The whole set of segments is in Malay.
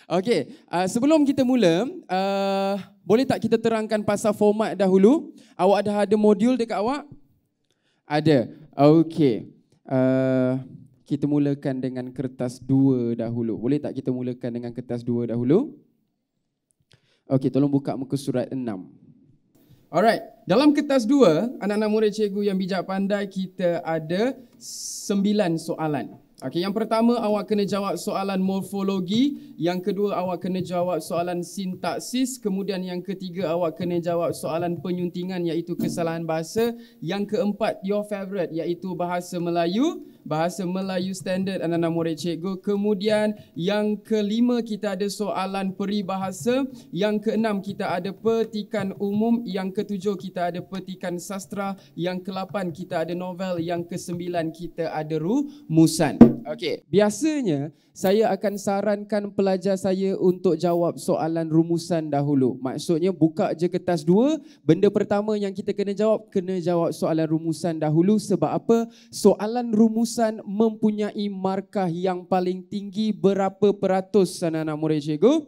Okey, sebelum kita mula, boleh tak kita terangkan pasal format dahulu? Awak ada modul dekat awak? Ada. Okey. Kita mulakan dengan kertas 2 dahulu. Boleh tak kita mulakan dengan kertas 2 dahulu? Okey, tolong buka muka surat 6. Alright, dalam kertas 2, anak-anak murid cikgu yang bijak pandai, kita ada 9 soalan. Okey, yang pertama awak kena jawab soalan morfologi, yang kedua awak kena jawab soalan sintaksis, kemudian yang ketiga awak kena jawab soalan penyuntingan iaitu kesalahan bahasa, yang keempat your favourite iaitu bahasa Melayu standard anak-anak murid cikgu, kemudian yang kelima kita ada soalan peribahasa, yang keenam kita ada petikan umum, yang ketujuh kita ada petikan sastra, yang ke-8 kita ada novel, yang ke-9 kita ada rumusan. Okey, biasanya saya akan sarankan pelajar saya untuk jawab soalan rumusan dahulu. Maksudnya buka je kertas 2, benda pertama yang kita kena jawab soalan rumusan dahulu. Sebab apa? Soalan rumusan mempunyai markah yang paling tinggi berapa peratus anak-anak murid cikgu?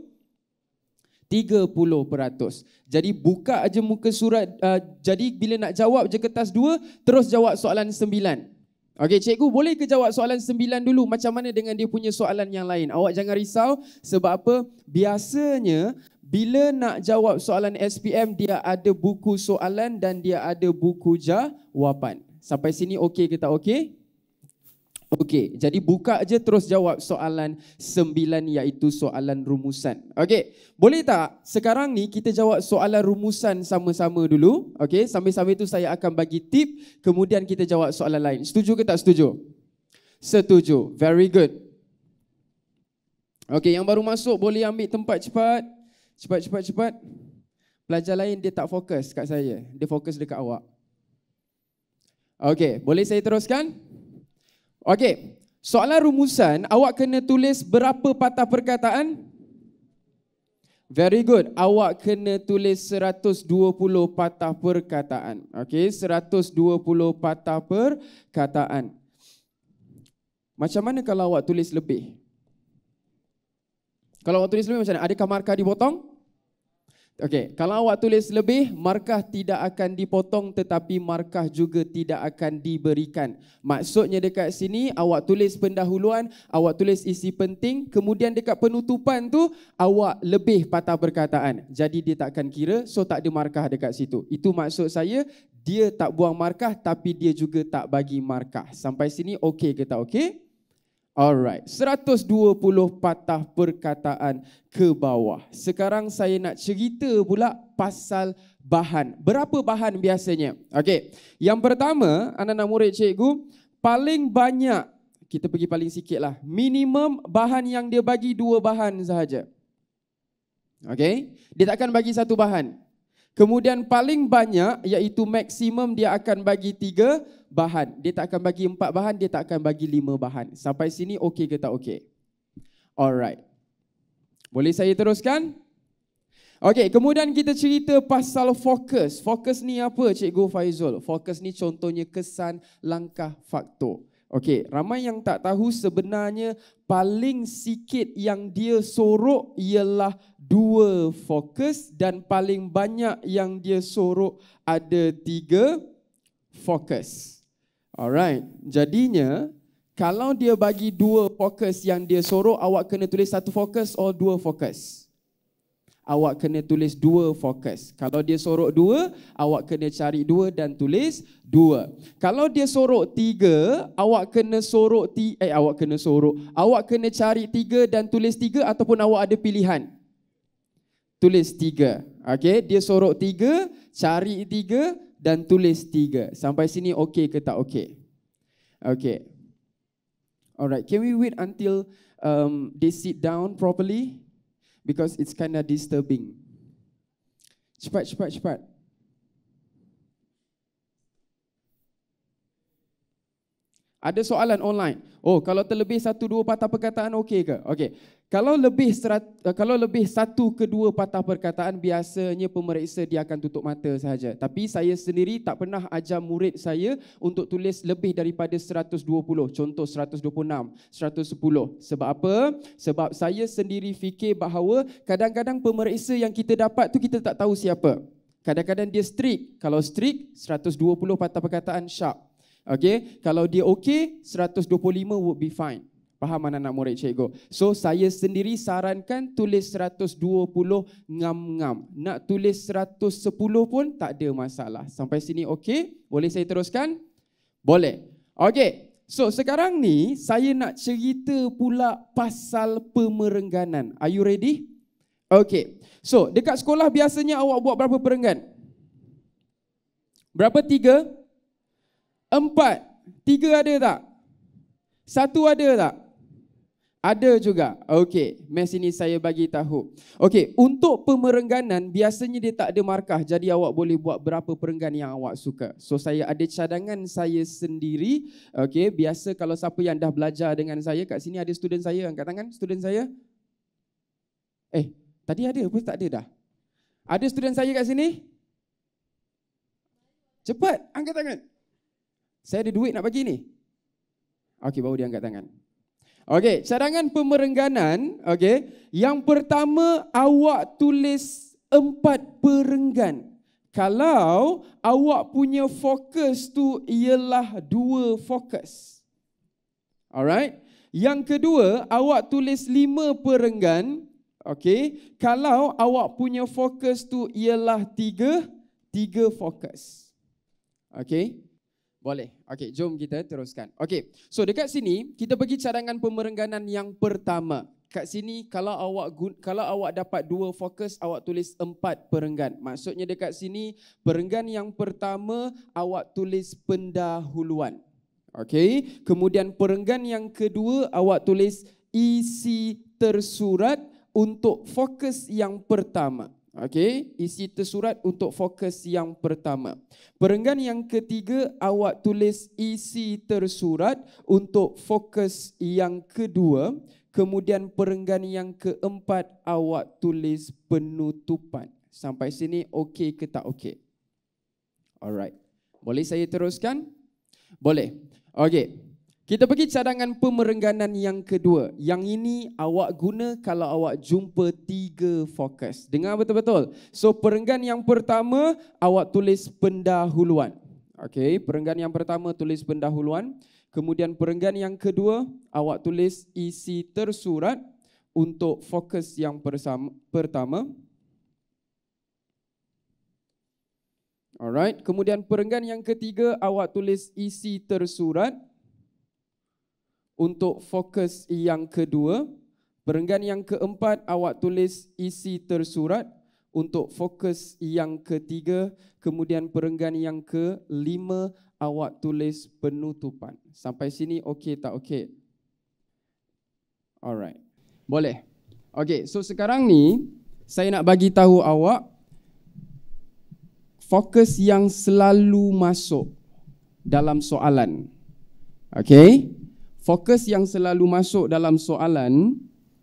30%. Jadi buka aja muka surat, jadi bila nak jawab je kertas 2, terus jawab soalan 9. Okey, cikgu boleh ke jawab soalan 9 dulu? Macam mana dengan dia punya soalan yang lain? Awak jangan risau, sebab apa? Biasanya bila nak jawab soalan SPM, dia ada buku soalan dan dia ada buku jawapan. Sampai sini okey ke tak okey? Okey, jadi buka je terus jawab soalan 9 iaitu soalan rumusan. Okey, boleh tak sekarang ni kita jawab soalan rumusan sama-sama dulu? Okey, sambil-sambil itu saya akan bagi tip, kemudian kita jawab soalan lain. Setuju ke tak setuju? Setuju, very good. Okey, yang baru masuk boleh ambil tempat cepat. Cepat. Pelajar lain dia tak fokus kat saya, dia fokus dekat awak. Okey, boleh saya teruskan? Okey, soalan rumusan awak kena tulis berapa patah perkataan? Very good, awak kena tulis 120 patah perkataan. Okey, 120 patah perkataan. Macam mana kalau awak tulis lebih? Kalau awak tulis lebih macam mana? Adakah markah dipotong? Okey, kalau awak tulis lebih, markah tidak akan dipotong tetapi markah juga tidak akan diberikan. Maksudnya dekat sini awak tulis pendahuluan, awak tulis isi penting, kemudian dekat penutupan tu awak lebih patah perkataan. Jadi dia tak akan kira, so tak ada markah dekat situ. Itu maksud saya, dia tak buang markah tapi dia juga tak bagi markah. Sampai sini okey ke tak okey? Alright, 120 patah perkataan ke bawah. Sekarang saya nak cerita pula pasal bahan. Berapa bahan biasanya? Okey, yang pertama, anak-anak murid cikgu, paling banyak, kita pergi paling sikit lah, minimum bahan yang dia bagi 2 bahan sahaja. Okey, dia tak akan bagi 1 bahan. Kemudian paling banyak iaitu maksimum dia akan bagi 3 bahan. Dia tak akan bagi 4 bahan, dia tak akan bagi 5 bahan. Sampai sini okey ke tak okey? Alright. Boleh saya teruskan? Okey, kemudian kita cerita pasal fokus. Fokus ni apa Cikgu Faizul? Fokus ni contohnya kesan, langkah, faktor. Okey, ramai yang tak tahu sebenarnya paling sikit yang dia sorok ialah 2 fokus dan paling banyak yang dia sorok ada 3 fokus. Alright, jadinya kalau dia bagi 2 fokus yang dia sorok, awak kena tulis 1 fokus atau 2 fokus? Awak kena tulis 2 fokus. Kalau dia sorok 2, awak kena cari 2 dan tulis 2. Kalau dia sorok 3, awak kena cari 3 dan tulis 3 ataupun awak ada pilihan. Tulis 3. Okey, dia sorok 3, cari 3 dan tulis 3. Sampai sini okey ke tak okey? Okey. Alright, can we wait until they sit down properly? Because it's kind of disturbing. Cepat. Ada soalan online. Oh, kalau terlebih 1-2 patah perkataan okey ke? Okey. Kalau lebih 1-2 patah perkataan, biasanya pemeriksa dia akan tutup mata sahaja. Tapi saya sendiri tak pernah ajar murid saya untuk tulis lebih daripada 120. Contoh 126, 110. Sebab apa? Sebab saya sendiri fikir bahawa kadang-kadang pemeriksa yang kita dapat tu kita tak tahu siapa. Kadang-kadang dia strict. Kalau strict, 120 patah perkataan sharp. Okay, kalau dia okey, 125 would be fine. Faham anak-anak murid cikgu? So, saya sendiri sarankan tulis 120 ngam-ngam. Nak tulis 110 pun tak ada masalah. Sampai sini okey? Boleh saya teruskan? Boleh. Okey. So, sekarang ni saya nak cerita pula pasal pemerengganan. Are you ready? Okey. So, dekat sekolah biasanya awak buat berapa perenggan? Berapa? 3? 4. 3 ada tak? 1 ada tak? Ada juga. Okey, mes ini saya bagi tahu. Okey, untuk pemerengganan biasanya dia tak ada markah. Jadi awak boleh buat berapa perenggan yang awak suka. So saya ada cadangan saya sendiri. Okey, biasa kalau siapa yang dah belajar dengan saya, kat sini ada student saya, angkat tangan student saya. Tadi ada apa tak ada dah? Ada student saya kat sini? Cepat, angkat tangan. Saya ada duit nak bagi ni. Okey, baru dia angkat tangan. Okey, cadangan pemerengganan, okey. Yang pertama, awak tulis 4 perenggan. Kalau awak punya fokus tu ialah 2 fokus. Alright. Yang kedua, awak tulis 5 perenggan. Okey. Kalau awak punya fokus tu ialah 3 fokus. Okey. Boleh. Okey, jom kita teruskan. Okey, so dekat sini kita pergi cadangan pemerengganan yang pertama. Kat sini kalau awak dapat 2 fokus, awak tulis 4 perenggan. Maksudnya dekat sini perenggan yang pertama awak tulis pendahuluan. Okey, kemudian perenggan yang kedua awak tulis isi tersurat untuk fokus yang pertama. Okey, isi tersurat untuk fokus yang pertama. Perenggan yang ketiga awak tulis isi tersurat untuk fokus yang kedua. Kemudian perenggan yang keempat awak tulis penutupan. Sampai sini okey ke tak okey? Alright. Boleh saya teruskan? Boleh. Okey. Kita pergi cadangan pemerengganan yang kedua. Yang ini awak guna kalau awak jumpa 3 fokus. Dengar betul-betul. So perenggan yang pertama awak tulis pendahuluan. Okey, perenggan yang pertama tulis pendahuluan. Kemudian perenggan yang kedua awak tulis isi tersurat untuk fokus yang pertama. Alright, kemudian perenggan yang ketiga awak tulis isi tersurat untuk fokus yang kedua. Perenggan yang keempat awak tulis isi tersurat untuk fokus yang ketiga. Kemudian perenggan yang kelima awak tulis penutupan. Sampai sini okey tak okey? Alright. Boleh. Okey, so sekarang ni saya nak bagi tahu awak fokus yang selalu masuk dalam soalan. Okey? Fokus yang selalu masuk dalam soalan,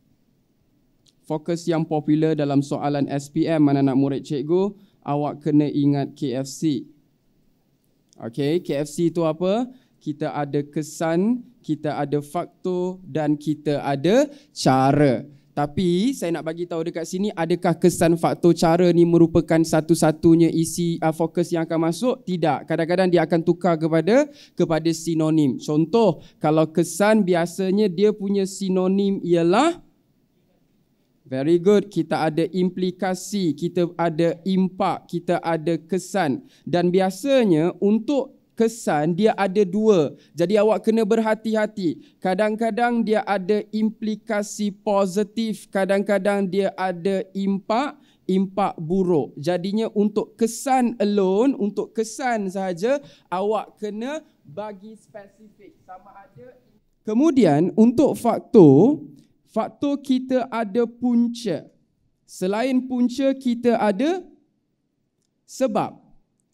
fokus yang popular dalam soalan SPM anak-anak murid cikgu, awak kena ingat KFC. Okey, KFC itu apa? Kita ada kesan, kita ada faktor dan kita ada cara. Tapi saya nak bagi tahu dekat sini, adakah kesan, faktor, cara ni merupakan satu-satunya isi fokus yang akan masuk? Tidak. Kadang-kadang dia akan tukar kepada sinonim. Contoh, kalau kesan biasanya dia punya sinonim ialah very good, kita ada implikasi, kita ada impak, kita ada kesan. Dan biasanya untuk kesan dia ada 2. Jadi awak kena berhati-hati. Kadang-kadang dia ada implikasi positif, kadang-kadang dia ada impak buruk. Jadinya untuk kesan alone, untuk kesan sahaja awak kena bagi spesifik sama ada. Kemudian untuk faktor kita ada punca. Selain punca kita ada sebab.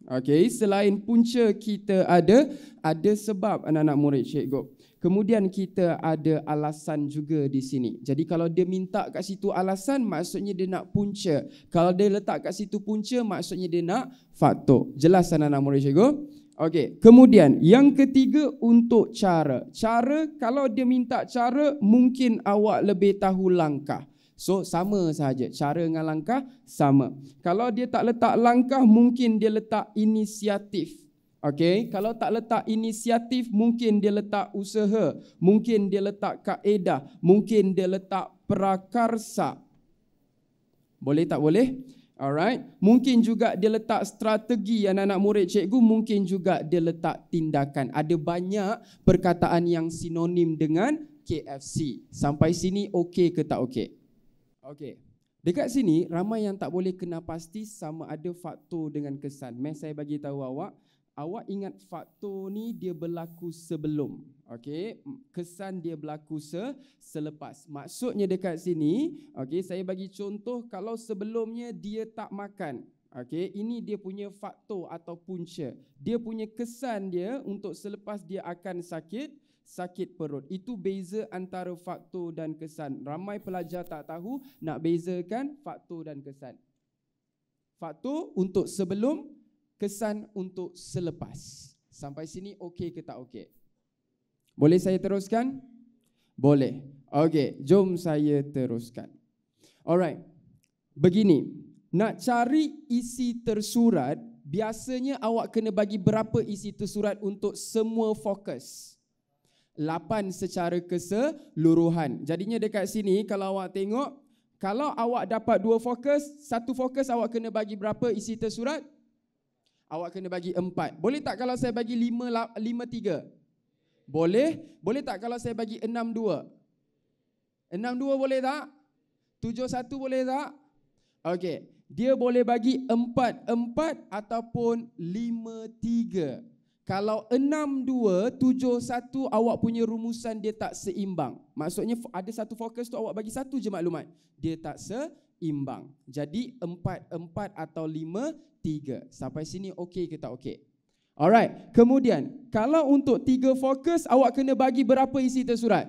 Okey, selain punca kita ada sebab anak-anak murid cikgu. Kemudian kita ada alasan juga di sini. Jadi kalau dia minta kat situ alasan, maksudnya dia nak punca. Kalau dia letak kat situ punca, maksudnya dia nak faktor. Jelas anak-anak murid cikgu? Okey, kemudian yang ketiga untuk cara. Cara, kalau dia minta cara, mungkin awak lebih tahu langkah. So sama sahaja, cara dengan langkah sama. Kalau dia tak letak langkah, mungkin dia letak inisiatif. Okey, kalau tak letak inisiatif, mungkin dia letak usaha, mungkin dia letak kaedah, mungkin dia letak prakarsa. Boleh tak boleh? Alright. Mungkin juga dia letak strategi anak-anak murid cikgu, mungkin juga dia letak tindakan. Ada banyak perkataan yang sinonim dengan KFC. Sampai sini okey ke tak okey? Okey. Dekat sini ramai yang tak boleh kena pasti sama ada faktor dengan kesan. Saya bagi tahu awak ingat faktor ni dia berlaku sebelum. Okey, kesan dia berlaku selepas. Maksudnya dekat sini, okey, saya bagi contoh kalau sebelumnya dia tak makan. Okey, ini dia punya faktor atau punca. Dia punya kesan dia untuk selepas dia akan sakit perut. Itu beza antara faktor dan kesan. Ramai pelajar tak tahu nak bezakan faktor dan kesan. Faktor untuk sebelum, kesan untuk selepas. Sampai sini okey ke tak okey? Boleh saya teruskan? Boleh. Okey, jom saya teruskan. Alright. Begini, nak cari isi tersurat, biasanya awak kena bagi berapa isi tersurat untuk semua fokus? 8 secara keseluruhan. Jadinya dekat sini kalau awak tengok, kalau awak dapat 2 fokus, 1 fokus awak kena bagi berapa isi tersurat? Awak kena bagi 4. Boleh tak kalau saya bagi 5 3? Boleh. Boleh tak kalau saya bagi 6 2? 6 2 boleh tak? 7 1 boleh tak? Okey. Dia boleh bagi 4 4 ataupun 5 3. Kalau 6 2 7 1 awak punya rumusan dia tak seimbang. Maksudnya ada satu fokus tu awak bagi satu je maklumat. Dia tak seimbang. Jadi 4 4 atau 5 3. Sampai sini okey ke tak okey? Alright. Kemudian kalau untuk 3 fokus awak kena bagi berapa isi tersurat?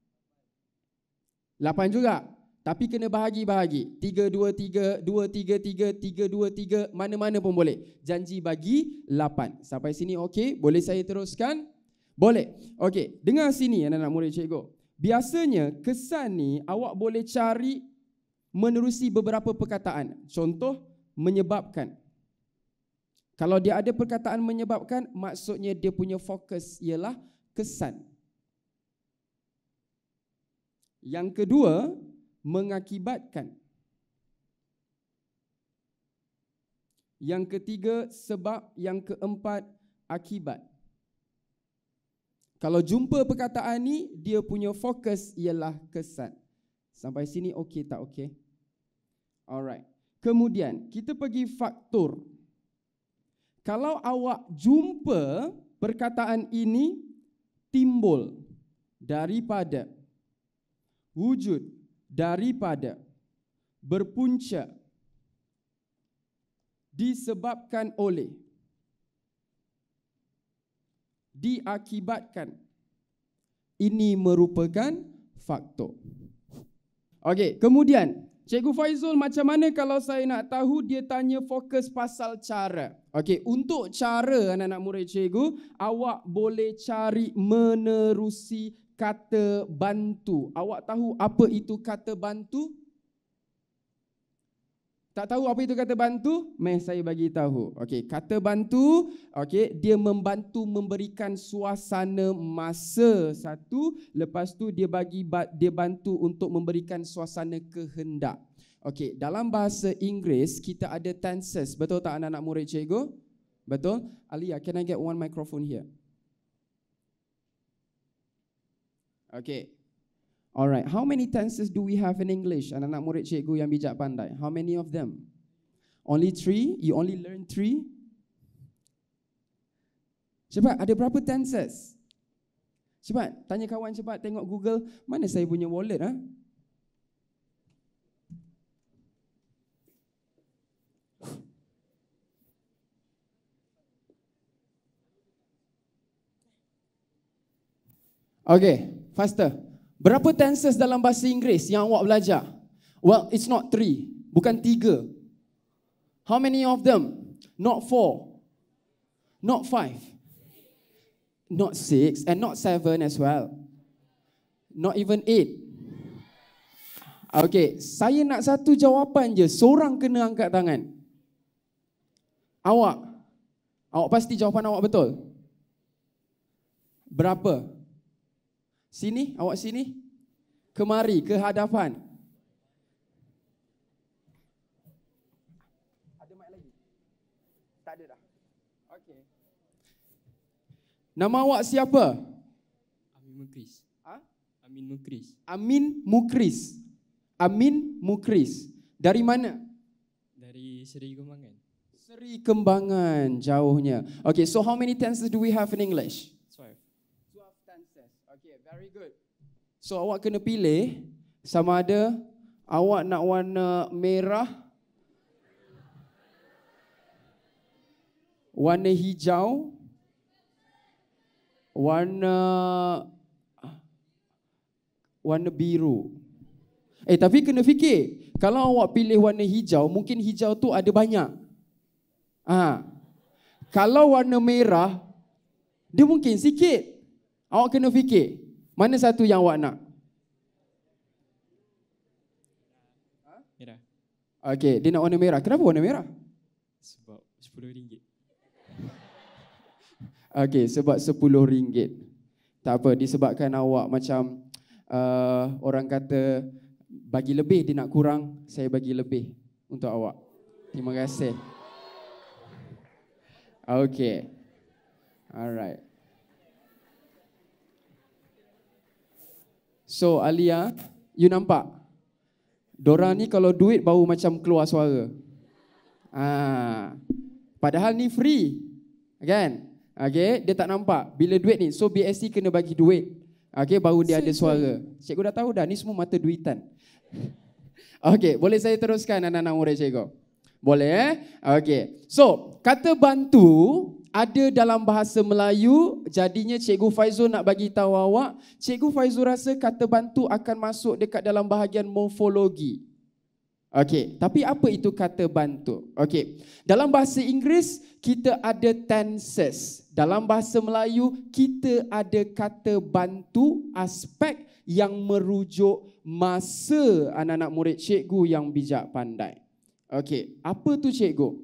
8 juga. Tapi kena bahagi-bahagi. 3 2 3, 2 3 3, 3 2 3, mana-mana pun boleh. Janji bagi 8. Sampai sini okey? Boleh saya teruskan? Boleh. Okey, dengar sini anak-anak murid cikgu. Biasanya kesan ni awak boleh cari menerusi beberapa perkataan. Contoh, menyebabkan. Kalau dia ada perkataan menyebabkan, maksudnya dia punya fokus ialah kesan. Yang kedua, mengakibatkan. Yang ketiga, sebab. Yang keempat, akibat. Kalau jumpa perkataan ni, dia punya fokus ialah kesan. Sampai sini okey tak okey? Alright. Kemudian, kita pergi faktor. Kalau awak jumpa perkataan ini timbul daripada, wujud daripada, berpunca, disebabkan oleh, diakibatkan, ini merupakan faktor. Okey, kemudian Cikgu Faizul, macam mana kalau saya nak tahu dia tanya fokus pasal cara? Okey, untuk cara anak-anak murid cikgu, awak boleh cari menerusi kata bantu. Awak tahu apa itu kata bantu? Tak tahu apa itu kata bantu? Saya bagi tahu. Okey, kata bantu, okey, dia membantu memberikan suasana masa satu, lepas tu dia bantu untuk memberikan suasana kehendak. Okey, dalam bahasa Inggeris kita ada tenses. Betul tak anak-anak murid cikgu? Betul? Alia, can I get one microphone here? Okey. Alright, how many tenses do we have in English? Anak-anak murid cikgu yang bijak pandai. How many of them? Only 3? You only learn 3? Cepat, ada berapa tenses? Cepat, tanya kawan cepat, tengok Google. Mana saya punya wallet? Okay, faster. Berapa tenses dalam bahasa Inggeris yang awak belajar? Well, it's not 3, bukan 3. How many of them? Not 4, not 5, not 6, and not 7 as well. Not even 8. Okay, saya nak satu jawapan je. Seorang kena angkat tangan. Awak pasti jawapan awak betul. Berapa? Sini, awak sini. Kemari, ke hadapan. Ada mic lagi? Tak ada dah. Okay. Nama awak siapa? Amin Mukris. Ha? Amin Mukris. Amin Mukris. Amin Mukris. Dari mana? Dari Seri Kembangan. Seri Kembangan, jauhnya. Okay, so how many tenses do we have in English? 12. 12 tenses. Okay, very good. So awak kena pilih sama ada awak nak warna merah, warna hijau, warna biru. Tapi kena fikir, kalau awak pilih warna hijau, mungkin hijau tu ada banyak. Kalau warna merah, dia mungkin sikit. Awak kena fikir, mana satu yang awak nak? Merah. Okey, dia nak warna merah. Kenapa warna merah? Sebab RM10. Okey, sebab RM10. Tak apa, disebabkan awak macam orang kata bagi lebih, dia nak kurang, saya bagi lebih untuk awak. Terima kasih. Okey. Alright. So Alia, you nampak? Dorang ni kalau duit baru macam keluar suara. Padahal ni free. Kan? Okay, dia tak nampak. Bila duit ni, so BSC kena bagi duit. Okay, baru dia ada suara. Cikgu dah tahu dah, ni semua mata duitan. Okay, boleh saya teruskan anak-anak murid cikgu? Boleh Okay. So, kata bantu ada dalam bahasa Melayu, jadinya Cikgu Faizul nak bagi tahu awak, Cikgu Faizul rasa kata bantu akan masuk dekat dalam bahagian morfologi. Okey, tapi apa itu kata bantu? Okey, dalam bahasa Inggeris kita ada tenses. Dalam bahasa Melayu kita ada kata bantu aspek yang merujuk masa anak-anak murid cikgu yang bijak pandai. Okey, apa tu cikgu?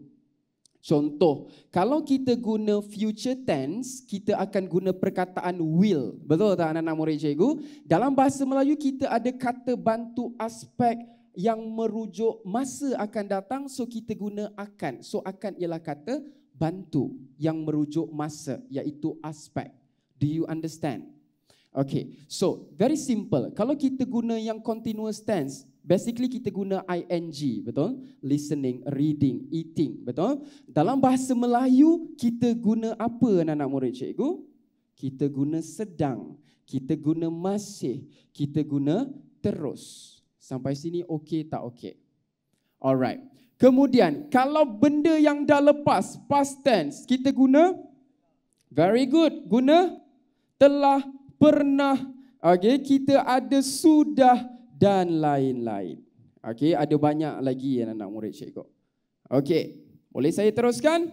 Contoh, kalau kita guna future tense, kita akan guna perkataan will. Betul tak anak-anak murid cikgu? Dalam bahasa Melayu kita ada kata bantu aspek yang merujuk masa akan datang, so kita guna akan. So akan ialah kata bantu yang merujuk masa, iaitu aspek. Do you understand? Okay, so very simple. Kalau kita guna yang continuous tense, basically kita guna ing, betul? Listening, reading, eating, betul? Dalam bahasa Melayu kita guna apa anak-anak murid cikgu? Kita guna sedang, kita guna masih, kita guna terus. Sampai sini okey tak okey? Alright. Kemudian kalau benda yang dah lepas, past tense, kita guna very good, guna telah, pernah. Okay, kita ada sudah dan lain-lain. Okey, ada banyak lagi anak-anak murid cikgu. Okey, boleh saya teruskan?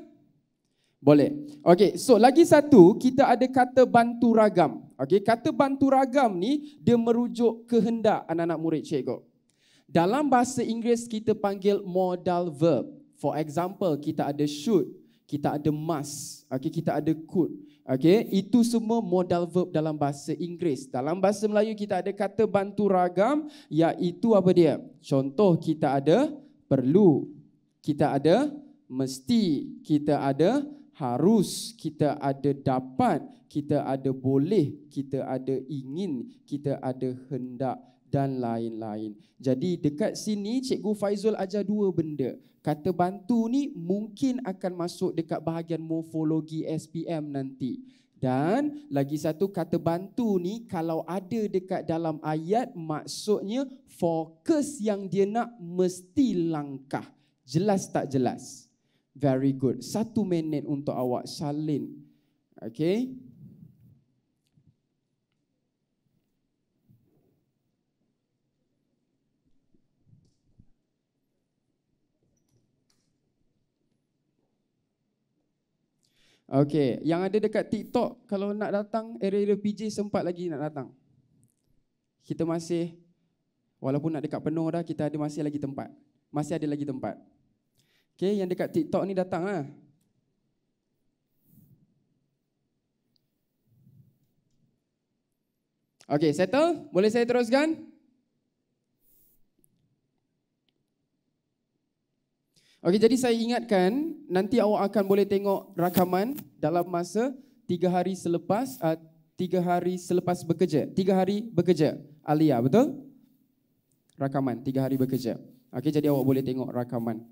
Boleh. Okey, so lagi satu, kita ada kata bantu ragam. Okey, kata bantu ragam ni dia merujuk kehendak anak-anak murid cikgu. Dalam bahasa Inggeris kita panggil modal verb. For example, kita ada should, kita ada must, okey, kita ada could. Okey, itu semua modal verb dalam bahasa Inggeris. Dalam bahasa Melayu kita ada kata bantu ragam, iaitu apa dia? Contoh, kita ada perlu, kita ada mesti, kita ada harus, kita ada dapat, kita ada boleh, kita ada ingin, kita ada hendak dan lain-lain. Jadi dekat sini Cikgu Faizul ajar dua benda. Kata bantu ni mungkin akan masuk dekat bahagian morfologi SPM nanti. Dan lagi satu, kata bantu ni kalau ada dekat dalam ayat, maksudnya fokus yang dia nak mesti langkah. Jelas tak jelas? Very good. 1 minit untuk awak salin. Okay. Okey, yang ada dekat TikTok kalau nak datang area-area PJ sempat lagi nak datang. Kita masih, walaupun nak dekat penuh dah, kita ada masih lagi tempat. Masih ada lagi tempat. Okey, yang dekat TikTok ni datanglah. Okey, settle? Boleh saya teruskan? Okey, jadi saya ingatkan nanti awak akan boleh tengok rakaman dalam masa 3 hari selepas 3 hari selepas bekerja. 3 hari bekerja. Alia, betul? Rakaman 3 hari bekerja. Okey, jadi awak boleh tengok rakaman.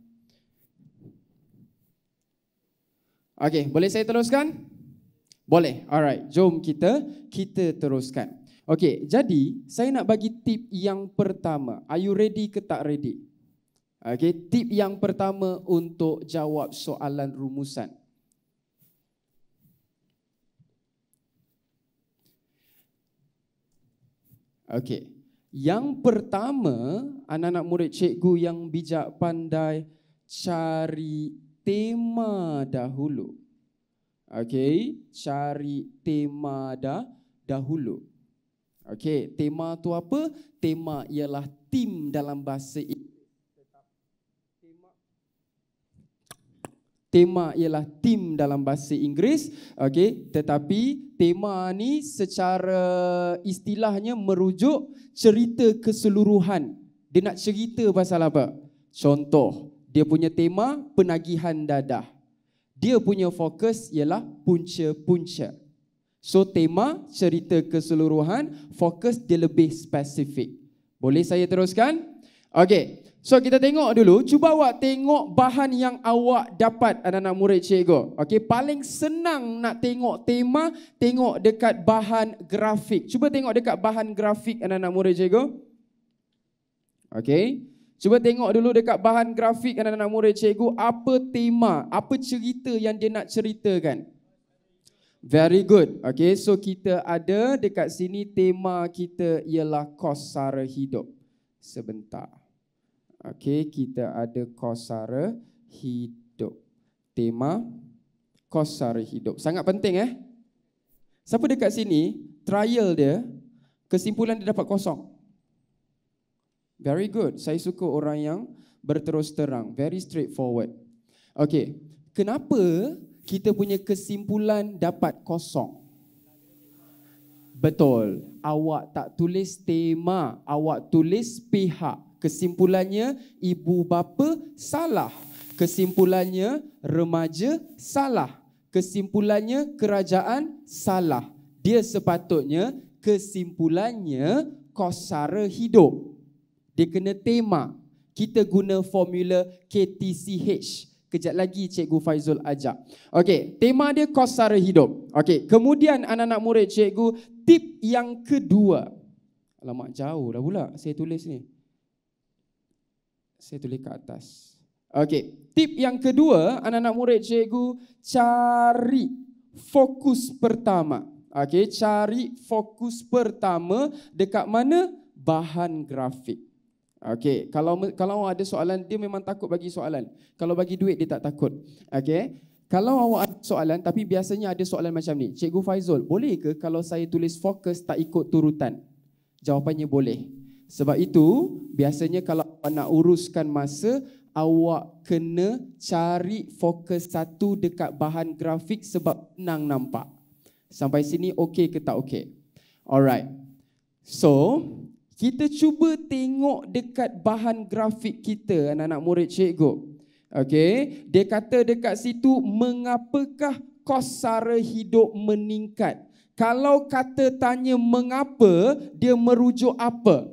Okey, boleh saya teruskan? Boleh. Alright, jom kita teruskan. Okey, jadi saya nak bagi tip yang pertama. Are you ready ke tak ready? Okey, tip yang pertama untuk jawab soalan rumusan. Okey. Yang pertama, anak-anak murid cikgu yang bijak pandai, cari tema dahulu. Okey, cari tema dahulu. Okey, tema tu apa? Tema ialah tim dalam bahasa Inggeris. Tema ialah tim dalam bahasa Inggeris. Okey, tetapi tema ni secara istilahnya merujuk cerita keseluruhan. Dia nak cerita pasal apa? Contoh, dia punya tema penagihan dadah. Dia punya fokus ialah punca-punca. So tema cerita keseluruhan, fokus dia lebih spesifik. Boleh saya teruskan? Okey. So kita tengok dulu, cuba awak tengok bahan yang awak dapat anak-anak murid cikgu. Okey, paling senang nak tengok tema, tengok dekat bahan grafik. Cuba tengok dekat bahan grafik anak-anak murid cikgu. Okey. Cuba tengok dulu dekat bahan grafik anak-anak murid cikgu, apa tema, apa cerita yang dia nak ceritakan. Very good. Okey, so kita ada dekat sini tema kita ialah kos sara hidup. Sebentar. Okey, kita ada kos sara hidup. Tema kos sara hidup. Sangat penting Siapa dekat sini, trial dia, kesimpulan dia dapat kosong. Very good. Saya suka orang yang berterus terang. Very straightforward. Okey, kenapa kita punya kesimpulan dapat kosong? Betul. Awak tak tulis tema, awak tulis pihak. Kesimpulannya ibu bapa salah. Kesimpulannya remaja salah. Kesimpulannya kerajaan salah. Dia sepatutnya kesimpulannya kos sara hidup. Dia kena tema. Kita guna formula KTCH. Kejap lagi Cikgu Faizul ajak. Okey, tema dia kos sara hidup. Okey, kemudian anak-anak murid cikgu, tip yang kedua. Alamak, jauh dah pula saya tulis ni. Saya tulis ke atas. Okey, tip yang kedua anak-anak murid cikgu, cari fokus pertama. Okey, cari fokus pertama dekat mana? Bahan grafik. Okey, kalau ada soalan, dia memang takut bagi soalan. Kalau bagi duit dia tak takut. Okey. Kalau awak ada soalan tapi biasanya ada soalan macam ni. Cikgu Faizul, boleh ke kalau saya tulis fokus tak ikut turutan? Jawapannya boleh. Sebab itu biasanya kalau awak nak uruskan masa, awak kena cari fokus satu dekat bahan grafik sebab senang nampak. Sampai sini okey ke tak okey? Alright. So, kita cuba tengok dekat bahan grafik kita anak-anak murid cikgu. Okey, dia kata dekat situ, mengapakah kos sara hidup meningkat? Kalau kata tanya mengapa, dia merujuk apa?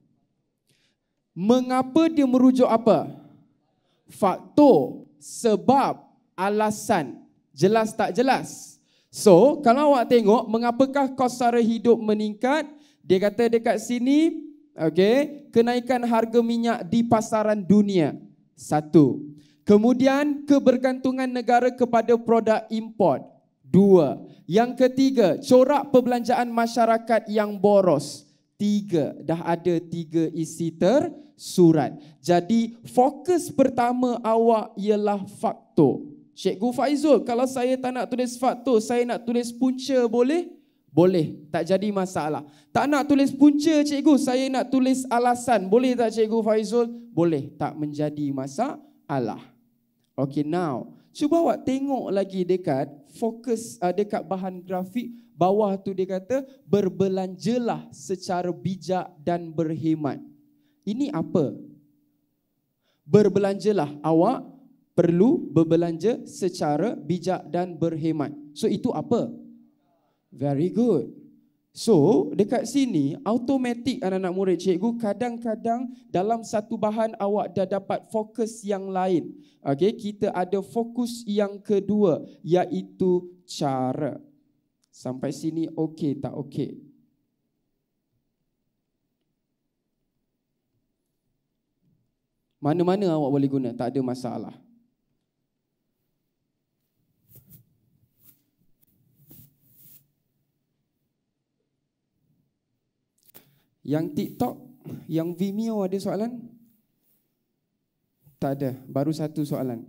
Mengapa dia merujuk apa? Faktor, sebab, alasan. Jelas tak jelas? So, kalau awak tengok mengapakah kos sara hidup meningkat, dia kata dekat sini, okey, kenaikan harga minyak di pasaran dunia. Satu. Kemudian kebergantungan negara kepada produk import. Dua. Yang ketiga, corak perbelanjaan masyarakat yang boros. Tiga. Dah ada 3 isi tersurat. Jadi fokus pertama awak ialah faktor. Cikgu Faizul, kalau saya tak nak tulis faktor, saya nak tulis punca boleh? Boleh, tak jadi masalah. Tak nak tulis punca cikgu, saya nak tulis alasan. Boleh tak cikgu Faizul? Boleh, tak menjadi masalah. Okay, now cuba awak tengok lagi dekat fokus dekat bahan grafik bawah tu dia kata berbelanjalah secara bijak dan berhemat. Ini apa? Berbelanjalah, awak perlu berbelanja secara bijak dan berhemat. So itu apa? Very good. So dekat sini automatik anak-anak murid cikgu kadang-kadang dalam satu bahan awak dah dapat fokus yang lain. Okey, kita ada fokus yang kedua iaitu cara. Sampai sini okey tak okey? Mana-mana awak boleh guna, tak ada masalah. Yang TikTok, yang Vimeo ada soalan? Tak ada, baru satu soalan.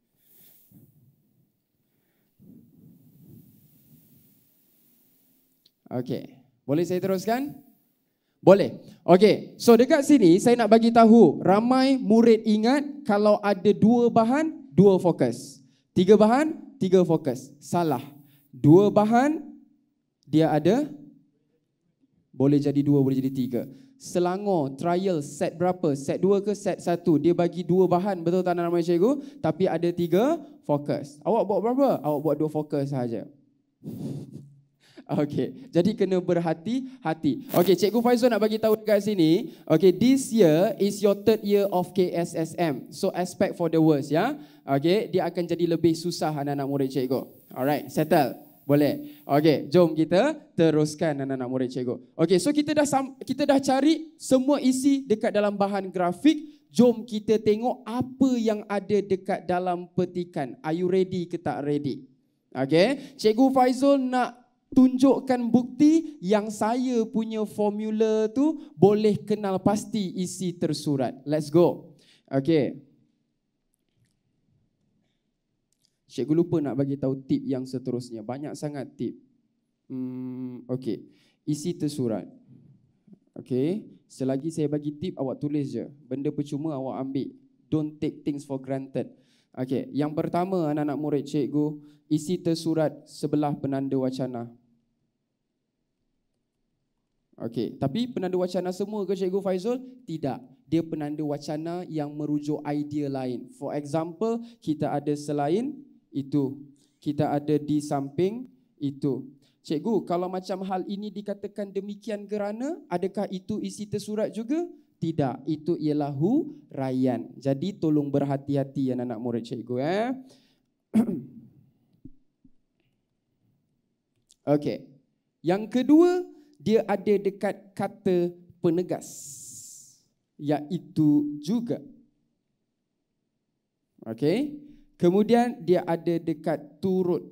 Okey, boleh saya teruskan? Boleh. Okey, so dekat sini saya nak bagi tahu ramai murid ingat kalau ada 2 bahan, 2 fokus. 3 bahan, 3 fokus. Salah. 2 bahan, dia ada boleh jadi 2, boleh jadi 3. Selangor, trial, set berapa? Set 2 ke set 1? Dia bagi 2 bahan, betul tak nama cikgu? Tapi ada 3 fokus. Awak buat berapa? Awak buat 2 fokus sahaja. Okey, jadi kena berhati-hati. Okey, Cikgu Faizul nak bagi tahu dekat sini. Okey, this year is your 3rd year of KSSM. So expect for the worst, ya. Okey, dia akan jadi lebih susah anak-anak murid cikgu. Alright, settle. Boleh. Okey, jom kita teruskan anak-anak murid cikgu. Okey, so kita dah cari semua isi dekat dalam bahan grafik. Jom kita tengok apa yang ada dekat dalam petikan. Are you ready ke tak ready? Okey, Cikgu Faizul nak tunjukkan bukti yang saya punya formula tu boleh kenal pasti isi tersurat. Let's go. Okey. Cikgu lupa nak bagi tahu tip yang seterusnya. Banyak sangat tip. Okey. Isi tersurat. Okey. Selagi saya bagi tip, awak tulis je. Benda percuma awak ambil. Don't take things for granted. Okey. Yang pertama anak-anak murid cikgu, isi tersurat sebelah penanda wacana. Okey. Tapi penanda wacana semua ke Cikgu Faizul? Tidak. Dia penanda wacana yang merujuk idea lain. For example, kita ada selain itu, kita ada di samping itu. Cikgu, kalau macam hal ini dikatakan demikian kerana, adakah itu isi tersurat juga? Tidak, itu ialah huraian. Jadi tolong berhati-hati anak-anak murid cikgu. Okey. Yang kedua, dia ada dekat kata penegas, iaitu juga. Okey. Kemudian dia ada dekat turut.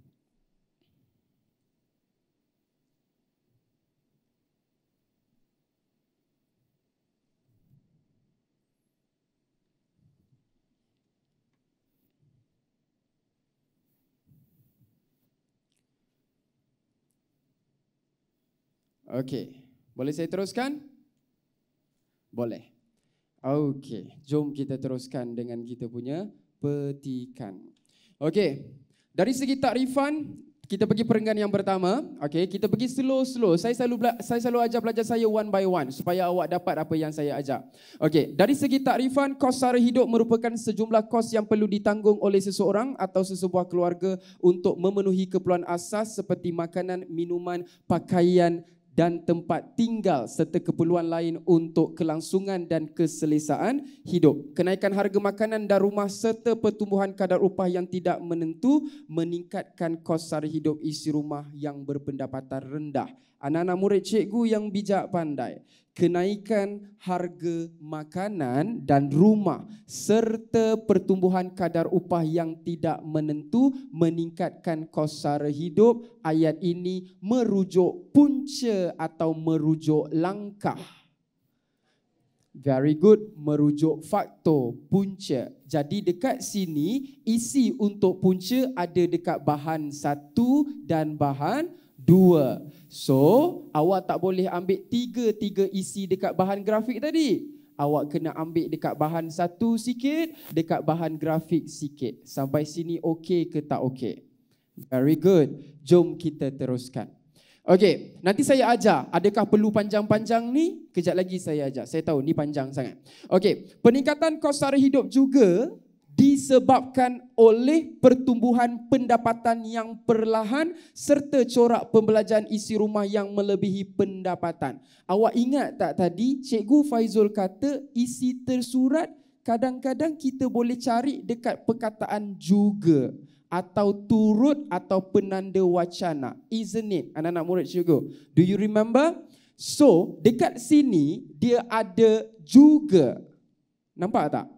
Okey. Boleh saya teruskan? Boleh. Okey. Jom kita teruskan dengan kita punya petikan. Okey, dari segi takrifan, kita pergi perenggan yang pertama. Okey, kita pergi slow. Saya selalu ajar pelajar saya one by one supaya awak dapat apa yang saya ajar. Okey, dari segi takrifan, kos sara hidup merupakan sejumlah kos yang perlu ditanggung oleh seseorang atau sesebuah keluarga untuk memenuhi keperluan asas seperti makanan, minuman, pakaian dan tempat tinggal serta keperluan lain untuk kelangsungan dan keselesaan hidup. Kenaikan harga makanan dan rumah serta pertumbuhan kadar upah yang tidak menentu meningkatkan kos sara hidup isi rumah yang berpendapatan rendah. Anak-anak murid cikgu yang bijak pandai, kenaikan harga makanan dan rumah serta pertumbuhan kadar upah yang tidak menentu meningkatkan kos sara hidup. Ayat ini merujuk punca atau merujuk langkah. Very good, merujuk faktor, punca. Jadi dekat sini isi untuk punca ada dekat bahan 1 dan bahan 2. So, awak tak boleh ambil tiga isi dekat bahan grafik tadi. Awak kena ambil dekat bahan 1 sikit, dekat bahan grafik sikit. Sampai sini okey ke tak okey? Very good. Jom kita teruskan. Okey, nanti saya ajar. Adakah perlu panjang-panjang ni? Kejap lagi saya ajar. Saya tahu ni panjang sangat. Okey, peningkatan kos sara hidup juga disebabkan oleh pertumbuhan pendapatan yang perlahan serta corak pembelajaran isi rumah yang melebihi pendapatan. Awak ingat tak tadi Cikgu Faizul kata isi tersurat kadang-kadang kita boleh cari dekat perkataan juga atau turut atau penanda wacana. Isn't it? Anak-anak murid cikgu. Do you remember? So, dekat sini dia ada juga. Nampak tak?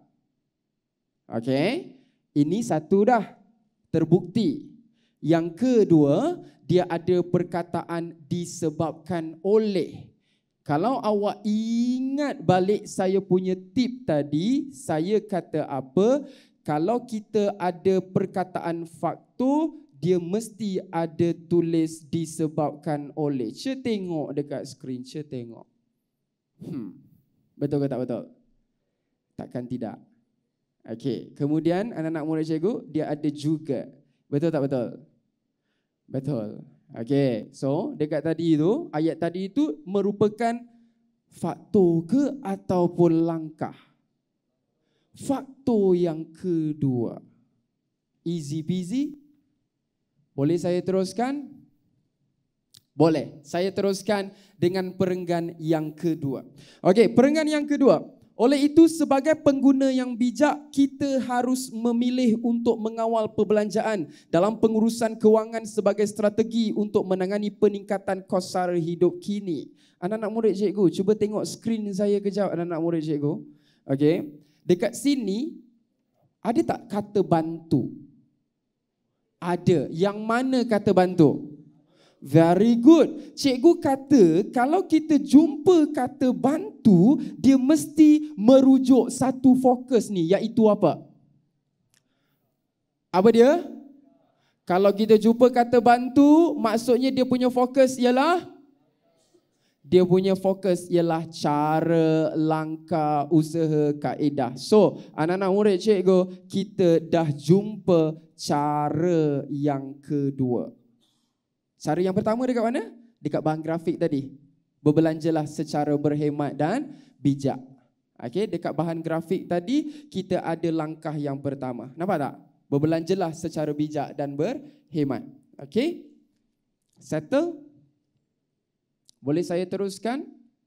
Okey. Ini satu dah terbukti. Yang kedua, dia ada perkataan disebabkan oleh. Kalau awak ingat balik saya punya tip tadi, saya kata apa? Kalau kita ada perkataan faktor, dia mesti ada tulis disebabkan oleh. Cik tengok dekat skrin, cik tengok. Betul ke tak betul? Takkan tidak. Okey, kemudian anak-anak murid cikgu, dia ada juga. Betul tak betul? Betul. Okey, so dekat tadi itu, ayat tadi itu merupakan faktor ke ataupun langkah? Faktor yang kedua. Easy peasy. Boleh saya teruskan? Boleh. Saya teruskan dengan perenggan yang kedua. Okey, perenggan yang kedua. Oleh itu, sebagai pengguna yang bijak, kita harus memilih untuk mengawal perbelanjaan dalam pengurusan kewangan sebagai strategi untuk menangani peningkatan kos sara hidup kini. Anak-anak murid cikgu, cuba tengok skrin saya kejap, anak-anak murid cikgu. Okey. Dekat sini, ada tak kata bantu? Ada. Yang mana kata bantu? Very good. Cikgu kata kalau kita jumpa kata bantu, dia mesti merujuk satu fokus ni, iaitu apa? Apa dia? Kalau kita jumpa kata bantu, maksudnya dia punya fokus ialah cara, langkah, usaha, kaedah. So, anak-anak murid cikgu, kita dah jumpa cara yang kedua. Cara yang pertama dekat mana? Dekat bahan grafik tadi. Berbelanjalah secara berhemat dan bijak. Okey, dekat bahan grafik tadi, kita ada langkah yang pertama. Nampak tak? Berbelanjalah secara bijak dan berhemat. Okey? Settle? Boleh saya teruskan?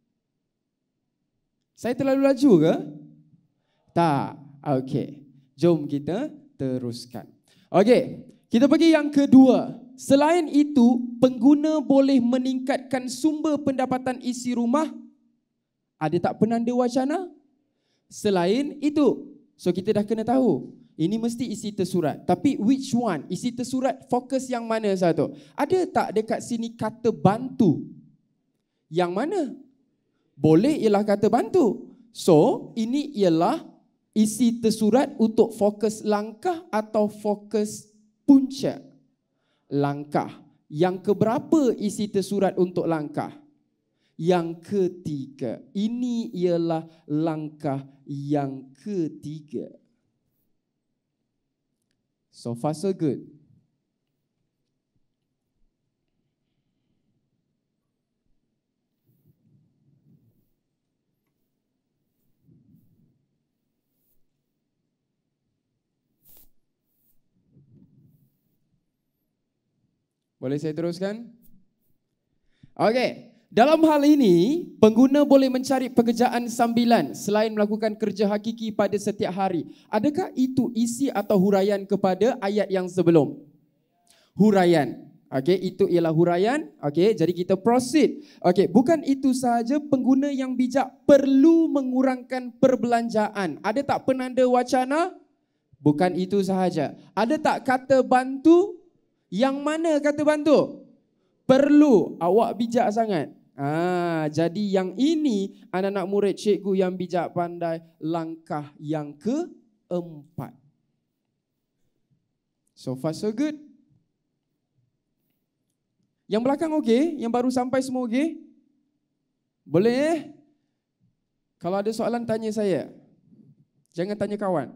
Saya terlalu laju ke? Tak. Okey. Jom kita teruskan. Okey, kita pergi yang kedua. Selain itu, pengguna boleh meningkatkan sumber pendapatan isi rumah. Ada tak penanda wacana? Selain itu. So kita dah kena tahu. Ini mesti isi tersurat. Tapi which one? Isi tersurat fokus yang mana satu? Ada tak dekat sini kata bantu? Yang mana? Boleh ialah kata bantu. So, ini ialah isi tersurat untuk fokus langkah atau fokus punca. Langkah. Yang keberapa isi tersurat untuk langkah? Yang ketiga. Ini ialah langkah yang ketiga. So far so good. Boleh saya teruskan? Okey. Dalam hal ini, pengguna boleh mencari pekerjaan sambilan selain melakukan kerja hakiki pada setiap hari. Adakah itu isi atau huraian kepada ayat yang sebelum? Huraian. Okey, itu ialah huraian. Okey, jadi kita proceed. Okey, bukan itu sahaja, pengguna yang bijak perlu mengurangkan perbelanjaan. Ada tak penanda wacana? Bukan itu sahaja. Ada tak kata bantu? Yang mana kata bantu? Perlu. Awak bijak sangat. Jadi yang ini anak-anak murid cikgu yang bijak pandai, langkah yang keempat. So far so good. Yang belakang okey? Yang baru sampai semua okey? Boleh? Kalau ada soalan tanya saya. Jangan tanya kawan.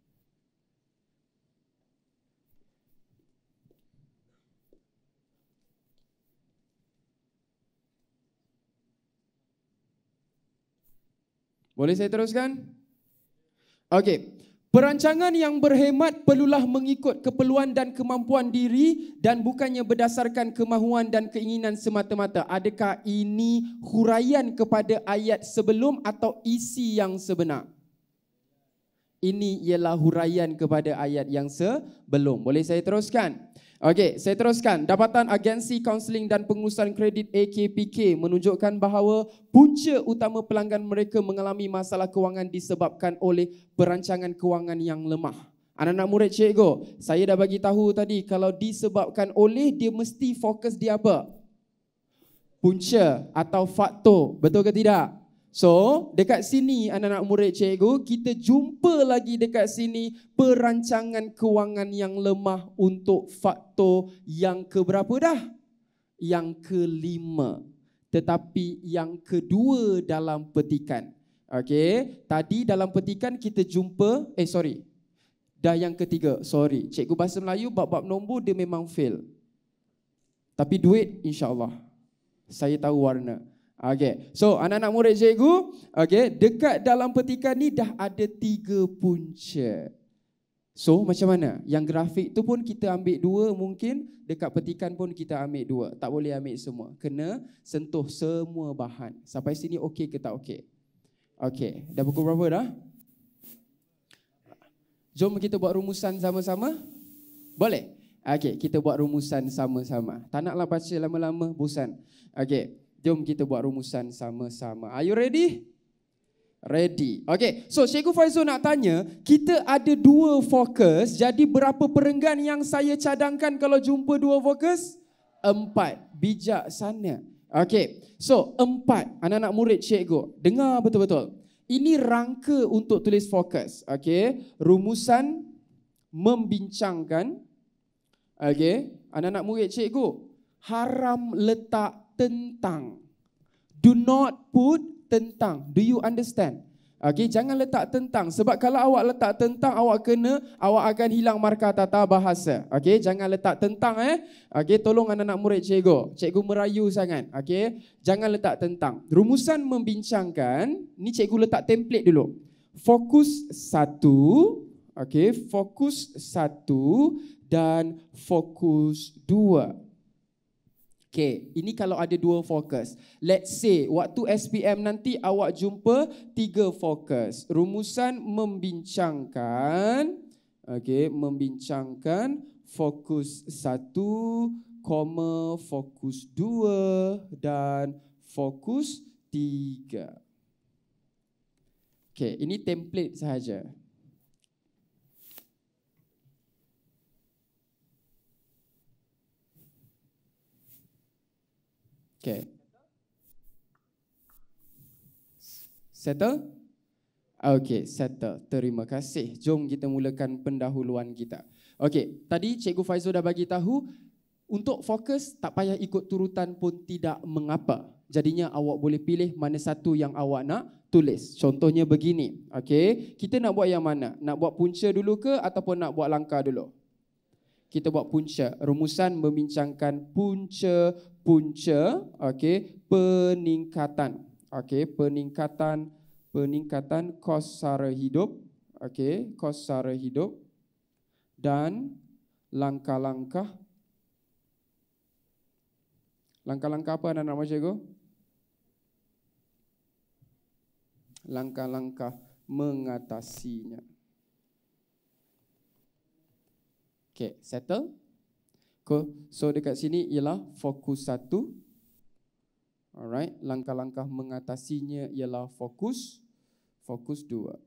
Boleh saya teruskan? Okey. Perancangan yang berhemat perlulah mengikut keperluan dan kemampuan diri dan bukannya berdasarkan kemahuan dan keinginan semata-mata. Adakah ini huraian kepada ayat sebelum atau isi yang sebenar? Ini ialah huraian kepada ayat yang sebelum. Boleh saya teruskan? Okey, saya teruskan. Dapatan Agensi Kaunseling dan Pengurusan Kredit AKPK menunjukkan bahawa punca utama pelanggan mereka mengalami masalah kewangan disebabkan oleh perancangan kewangan yang lemah. Anak-anak murid cikgu, saya dah bagi tahu tadi kalau disebabkan oleh, dia mesti fokus di apa? Punca atau faktor. Betul ke tidak? So, dekat sini anak-anak murid cikgu, kita jumpa lagi dekat sini perancangan kewangan yang lemah untuk faktor yang keberapa dah? Yang kelima. Tetapi yang kedua dalam petikan. Okey, tadi dalam petikan kita jumpa, dah yang ketiga, Cikgu Bahasa Melayu bab-bab nombor dia memang fail. Tapi duit insya-Allah. Saya tahu warna. Okey, so anak-anak murid cikgu, dekat dalam petikan ni dah ada 3 punca. So macam mana? Yang grafik tu pun kita ambil 2 mungkin, dekat petikan pun kita ambil 2. Tak boleh ambil semua. Kena sentuh semua bahan. Sampai sini okey ke tak okey? Okey, dah pukul berapa dah? Jom kita buat rumusan sama-sama. Boleh? Okey, kita buat rumusan sama-sama. Tak naklah baca lama-lama, bosan. Okey. Jom kita buat rumusan sama-sama. Are you ready? Ready. Okay, so Cikgu Faizul nak tanya, kita ada 2 fokus, jadi berapa perenggan yang saya cadangkan kalau jumpa 2 fokus? 4. Bijaksana. Okay, so 4. Anak-anak murid cikgu, dengar betul-betul. Ini rangka untuk tulis fokus. Okay, rumusan membincangkan. Okay, anak-anak murid cikgu, haram letak tentang. Do not put tentang. Do you understand? Okey, jangan letak tentang. Sebab kalau awak letak tentang, awak akan hilang markah tata bahasa. Okey, jangan letak tentang Okey, tolong anak-anak murid cikgu. Cikgu merayu sangat. Okey, jangan letak tentang. Rumusan membincangkan, ni cikgu letak template dulu. Fokus 1, okey, fokus 1 dan fokus 2. Okay, ini kalau ada 2 fokus. Let's say waktu SPM nanti awak jumpa 3 fokus. Rumusan membincangkan, membincangkan fokus 1, fokus 2 dan fokus 3. Okay, ini template sahaja. Okay. Settle? Okay, settle. Terima kasih. Jom kita mulakan pendahuluan kita. Okay, tadi Cikgu Faizul dah bagi tahu, untuk fokus tak payah ikut turutan pun tidak mengapa. Jadinya awak boleh pilih mana satu yang awak nak tulis. Contohnya begini. Okay, kita nak buat yang mana? Nak buat punca dulu ke ataupun nak buat langkah dulu? Kita buat punca. Rumusan membincangkan punca, peningkatan. Peningkatan kos sara hidup, kos sara hidup dan langkah-langkah apa anak-anak macam cikgu? Langkah-langkah mengatasinya. Okay, settle? Cool. So dekat sini ialah fokus 1. Alright, langkah-langkah mengatasinya ialah fokus 2.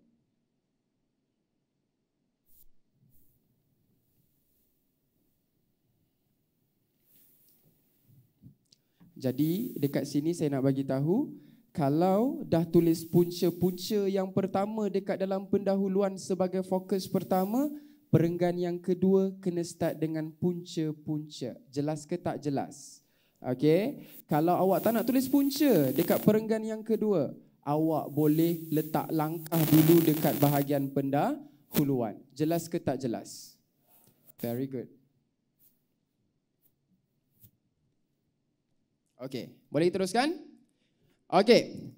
Jadi dekat sini saya nak bagi tahu, kalau dah tulis punca-punca yang pertama dekat dalam pendahuluan sebagai fokus pertama, perenggan yang kedua kena start dengan punca-punca. Jelas ke tak jelas? Okey. Kalau awak tak nak tulis punca dekat perenggan yang kedua, awak boleh letak langkah dulu dekat bahagian pendahuluan. Jelas ke tak jelas? Very good. Okey, boleh teruskan? Okey.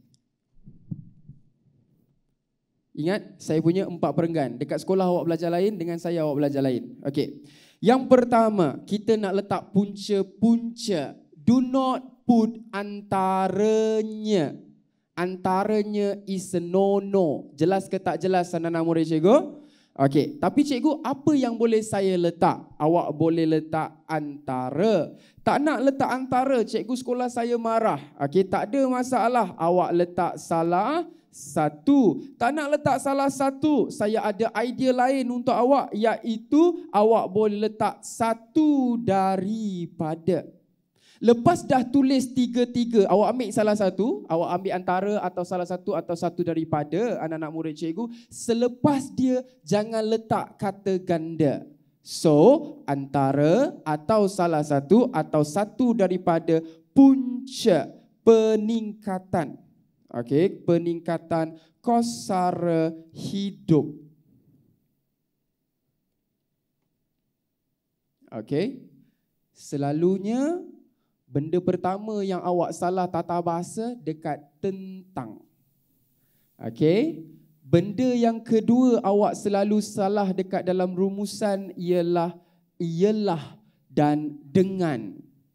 Ingat, saya punya 4 perenggan. Dekat sekolah awak belajar lain, dengan saya awak belajar lain. Okey. Yang pertama, kita nak letak punca-punca. Do not put antaranya. Antaranya is a no-no. Jelas ke tak jelas anak-anak murid cikgu? Okey, tapi cikgu, apa yang boleh saya letak? Awak boleh letak antara. Tak nak letak antara, cikgu sekolah saya marah. Okey, tak ada masalah. Awak letak salah satu. Tak nak letak salah satu, saya ada idea lain untuk awak, iaitu awak boleh letak satu daripada. Lepas dah tulis tiga-tiga, awak ambil salah satu, awak ambil antara atau salah satu atau satu daripada anak-anak murid cikgu. Selepas dia, jangan letak kata ganda. So, antara atau salah satu atau satu daripada punca peningkatan. Okey, peningkatan kos sara hidup. Okey. Selalunya benda pertama yang awak salah tata bahasa dekat tentang. Okey. Benda yang kedua awak selalu salah dekat dalam rumusan ialah dan dengan.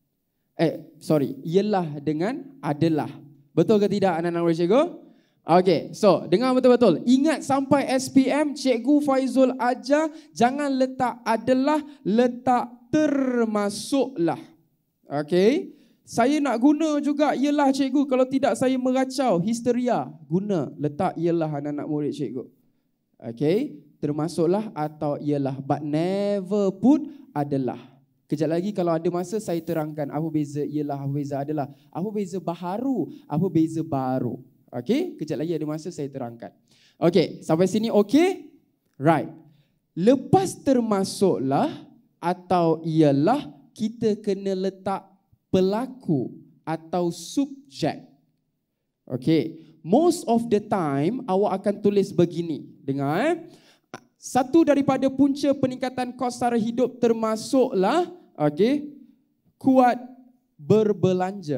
Ialah dengan adalah. Betul ke tidak anak-anak murid cikgu? Okey, so dengar betul-betul. Ingat sampai SPM, Cikgu Faizul ajar jangan letak adalah, letak termasuklah. Okey. Saya nak guna juga ialah cikgu, kalau tidak saya meracau, histeria. Guna, letak ialah anak-anak murid cikgu. Okey, termasuklah atau ialah, but never put adalah. Kejap lagi kalau ada masa saya terangkan apa beza ialah, apa beza adalah, apa beza baharu, apa beza baru. Okey, kejap lagi ada masa saya terangkan. Okey, sampai sini okey? Right. Lepas termasuklah atau ialah, kita kena letak pelaku atau subjek. Okey, most of the time awak akan tulis begini. Dengar satu daripada punca peningkatan kos sara hidup termasuklah, okey, kuat berbelanja.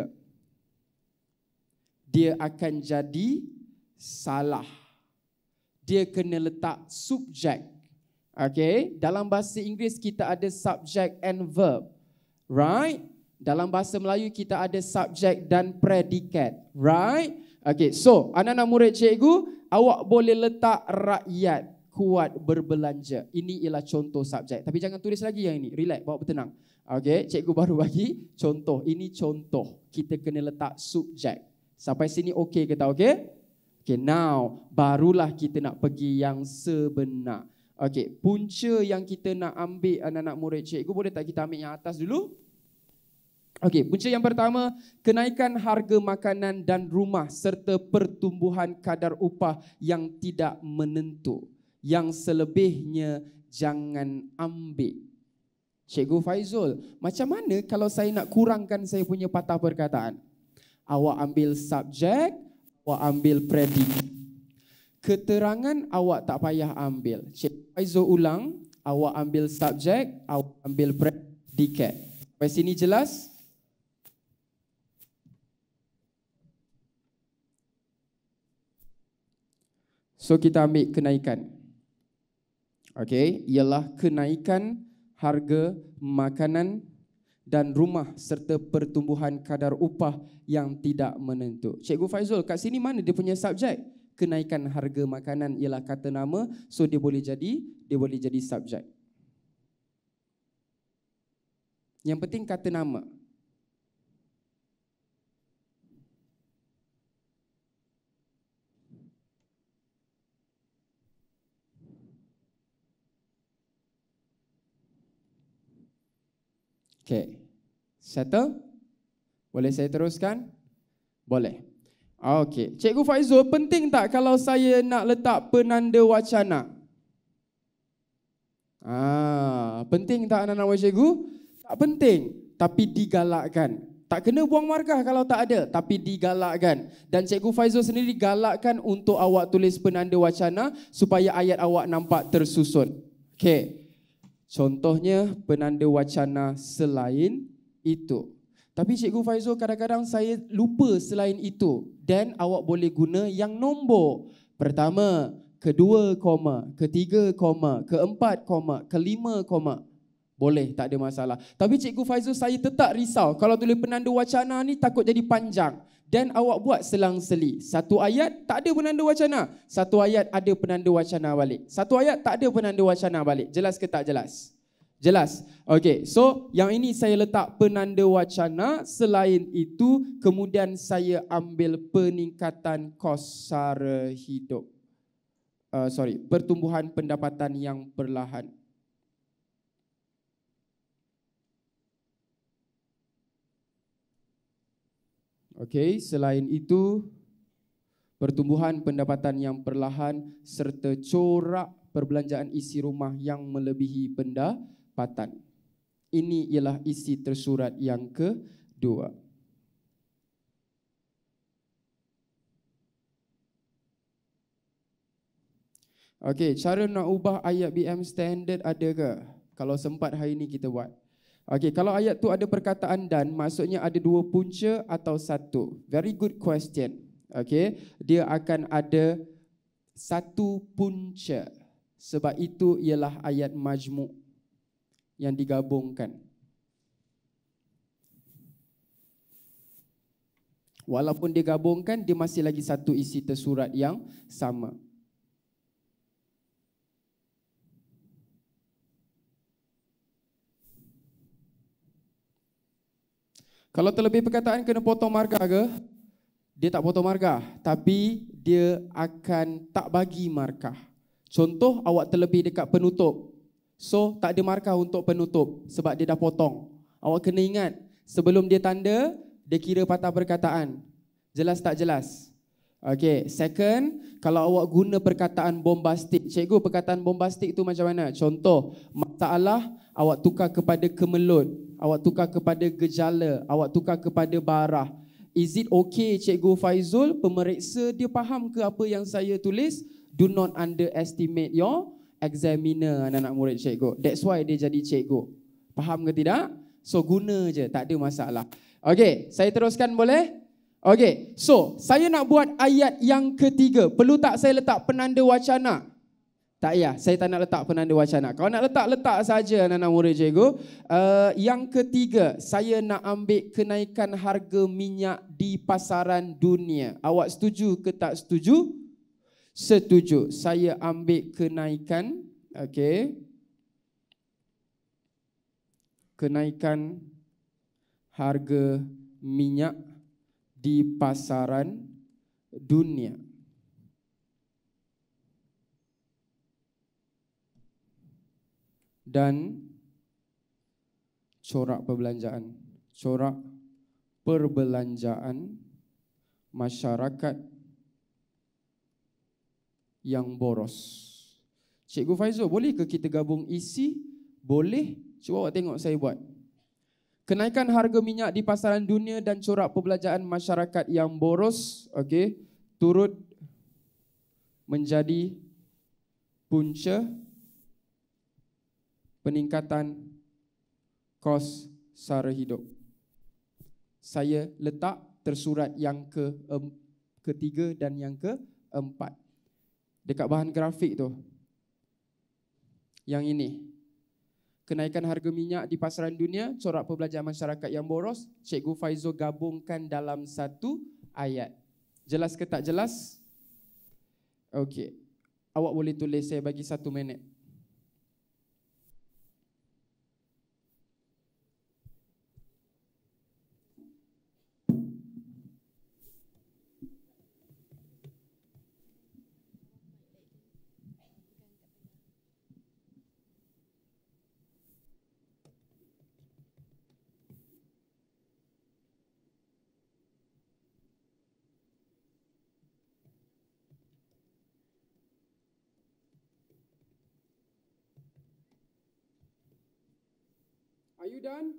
Dia akan jadi salah. Dia kena letak subjek. Okey, dalam bahasa Inggeris kita ada subject and verb. Right? Dalam bahasa Melayu kita ada subjek dan predikat. Right? Okey, so anak-anak murid cikgu, awak boleh letak rakyat kuat berbelanja. Ini ialah contoh subjek. Tapi jangan tulis lagi yang ini. Relax, bawa bertenang. Okey, cikgu baru bagi contoh. Ini contoh. Kita kena letak subjek. Sampai sini okey ke tak okey? Okey, now barulah kita nak pergi yang sebenar. Okey, punca yang kita nak ambil anak-anak murid cikgu, boleh tak kita ambil yang atas dulu? Okey, punca yang pertama, kenaikan harga makanan dan rumah serta pertumbuhan kadar upah yang tidak menentu. Yang selebihnya jangan ambil. Cikgu Faizul, macam mana kalau saya nak kurangkan saya punya patah perkataan? Awak ambil subjek, awak ambil predikat. Keterangan awak tak payah ambil. Cikgu Faizul ulang, awak ambil subjek, awak ambil predikat. Sampai sini jelas? So kita ambil kenaikan. Okey, ialah kenaikan harga makanan dan rumah serta pertumbuhan kadar upah yang tidak menentu. Cikgu Faizul, kat sini mana dia punya subjek? Kenaikan harga makanan ialah kata nama, so dia boleh jadi subjek. Yang penting kata nama. Okay, settle? Boleh saya teruskan? Boleh. Okey. Cikgu Faizul, penting tak kalau saya nak letak penanda wacana? Penting tak anak-anak cikgu? Tak penting, tapi digalakkan. Tak kena buang markah kalau tak ada, tapi digalakkan. Dan Cikgu Faizul sendiri galakkan untuk awak tulis penanda wacana supaya ayat awak nampak tersusun. Okey. Contohnya penanda wacana selain itu. Tapi Cikgu Faizul kadang-kadang saya lupa selain itu. Dan awak boleh guna yang nombor. Pertama, kedua koma, ketiga koma, keempat koma, kelima koma. Boleh, tak ada masalah. Tapi Cikgu Faizul saya tetap risau. Kalau tulis penanda wacana ni takut jadi panjang. Dan awak buat selang-seli. Satu ayat tak ada penanda wacana. Satu ayat ada penanda wacana balik. Satu ayat tak ada penanda wacana balik. Jelas ke tak jelas? Jelas. Okey, so yang ini saya letak penanda wacana. Selain itu, kemudian saya ambil peningkatan kos sara hidup. Pertumbuhan pendapatan yang perlahan. Okey, selain itu, pertumbuhan pendapatan yang perlahan serta corak perbelanjaan isi rumah yang melebihi pendapatan. Ini ialah isi tersurat yang kedua. Okey, cara nak ubah ayat BM standard ada ke? Kalau sempat hari ini kita buat. Okey, kalau ayat tu ada perkataan dan, maksudnya ada dua punca atau satu. Very good question. Okey, dia akan ada satu punca. Sebab itu ialah ayat majmu' yang digabungkan. Walaupun digabungkan, dia masih lagi satu isi tersurat yang sama. Kalau terlebih perkataan kena potong markah ke? Dia tak potong markah, tapi dia akan tak bagi markah. Contoh, awak terlebih dekat penutup. So, tak ada markah untuk penutup sebab dia dah potong. Awak kena ingat, sebelum dia tanda, dia kira patah perkataan. Jelas tak jelas? Okey, second, kalau awak guna perkataan bombastik. Cikgu, perkataan bombastik tu macam mana? Contoh, masalah awak tukar kepada kemelut, awak tukar kepada gejala, awak tukar kepada barah. Is it okay Cikgu Faizul, pemeriksa dia faham ke apa yang saya tulis? Do not underestimate your examiner, anak-anak murid cikgu. That's why dia jadi cikgu. Faham ke tidak? So guna je, tak ada masalah. Okey, saya teruskan boleh? Okey, so saya nak buat ayat yang ketiga. Perlu tak saya letak penanda wacana? Tak payah, saya tak nak letak penanda wacana. Kalau nak letak saja anak-anak murid cikgu. Yang ketiga, saya nak ambil kenaikan harga minyak di pasaran dunia. Awak setuju ke tak setuju? Setuju. Saya ambil kenaikan, okey. Kenaikan harga minyak di pasaran dunia. Dan corak perbelanjaan. Corak perbelanjaan masyarakat yang boros. Cikgu Faizul, boleh ke kita gabung isi? Boleh. Cuba awak tengok saya buat. Kenaikan harga minyak di pasaran dunia dan corak perbelanjaan masyarakat yang boros, okey, turut menjadi punca peningkatan kos sara hidup. Saya letak tersurat yang ketiga dan yang keempat. Dekat bahan grafik tu. Yang ini. Kenaikan harga minyak di pasaran dunia, corak perbelanjaan masyarakat yang boros, Cikgu Faizul gabungkan dalam satu ayat. Jelas ke tak jelas? Okey. Awak boleh tulis, saya bagi 1 minit. Are you done?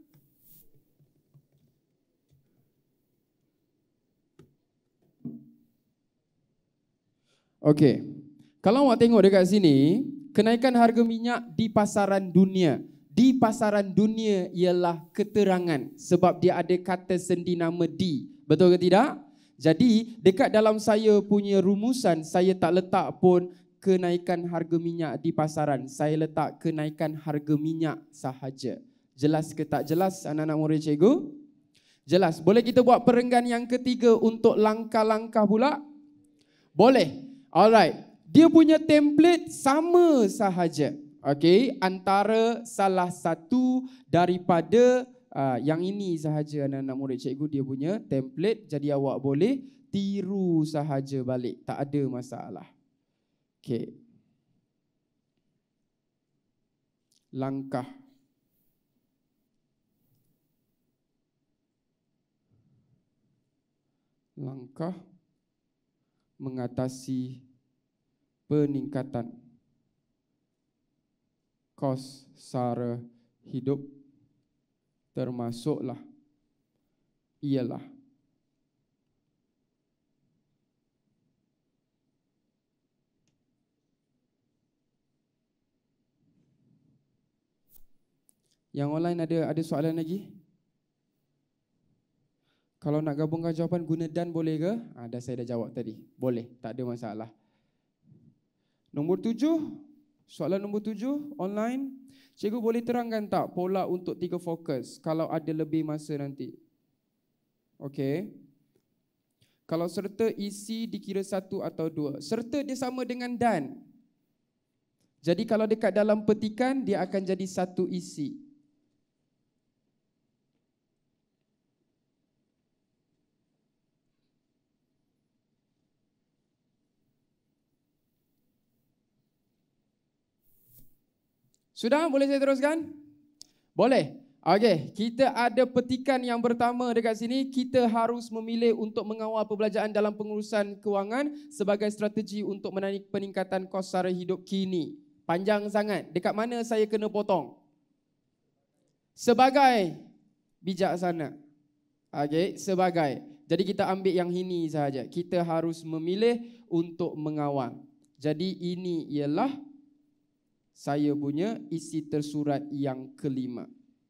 Okey. Kalau awak tengok dekat sini, kenaikan harga minyak di pasaran dunia. Di pasaran dunia ialah keterangan sebab dia ada kata sendi nama di. Betul ke tidak? Jadi dekat dalam saya punya rumusan, saya tak letak pun kenaikan harga minyak di pasaran. Saya letak kenaikan harga minyak sahaja. Jelas ke tak jelas anak-anak murid cikgu? Jelas. Boleh kita buat perenggan yang ketiga untuk langkah-langkah pula? Boleh. Alright. Dia punya template sama sahaja. Okey, antara salah satu daripada yang ini sahaja anak-anak murid cikgu dia punya template, jadi awak boleh tiru sahaja balik, tak ada masalah. Okey. Langkah mengatasi peningkatan kos sara hidup termasuklah ialah yang online ada soalan lagi? Kalau nak gabungkan jawapan guna dan boleh ke? Saya dah jawab tadi. Boleh, tak ada masalah. Nombor 7, soalan nombor 7 online. Cikgu boleh terangkan tak pola untuk 3 fokus kalau ada lebih masa nanti? Okey. Kalau serta isi dikira 1 atau 2. Serta dia sama dengan dan. Jadi kalau dekat dalam petikan dia akan jadi satu isi. Sudah? Boleh saya teruskan? Boleh. Okey, kita ada petikan yang pertama dekat sini. Kita harus memilih untuk mengawal perbelanjaan dalam pengurusan kewangan sebagai strategi untuk menarik peningkatan kos sara hidup kini. Panjang sangat. Dekat mana saya kena potong? Sebagai bijaksana. Okey, sebagai. Jadi kita ambil yang ini sahaja. Kita harus memilih untuk mengawal. Jadi ini ialah saya punya isi tersurat yang kelima.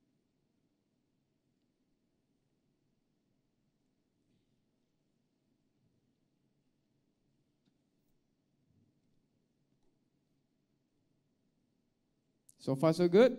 So far so good?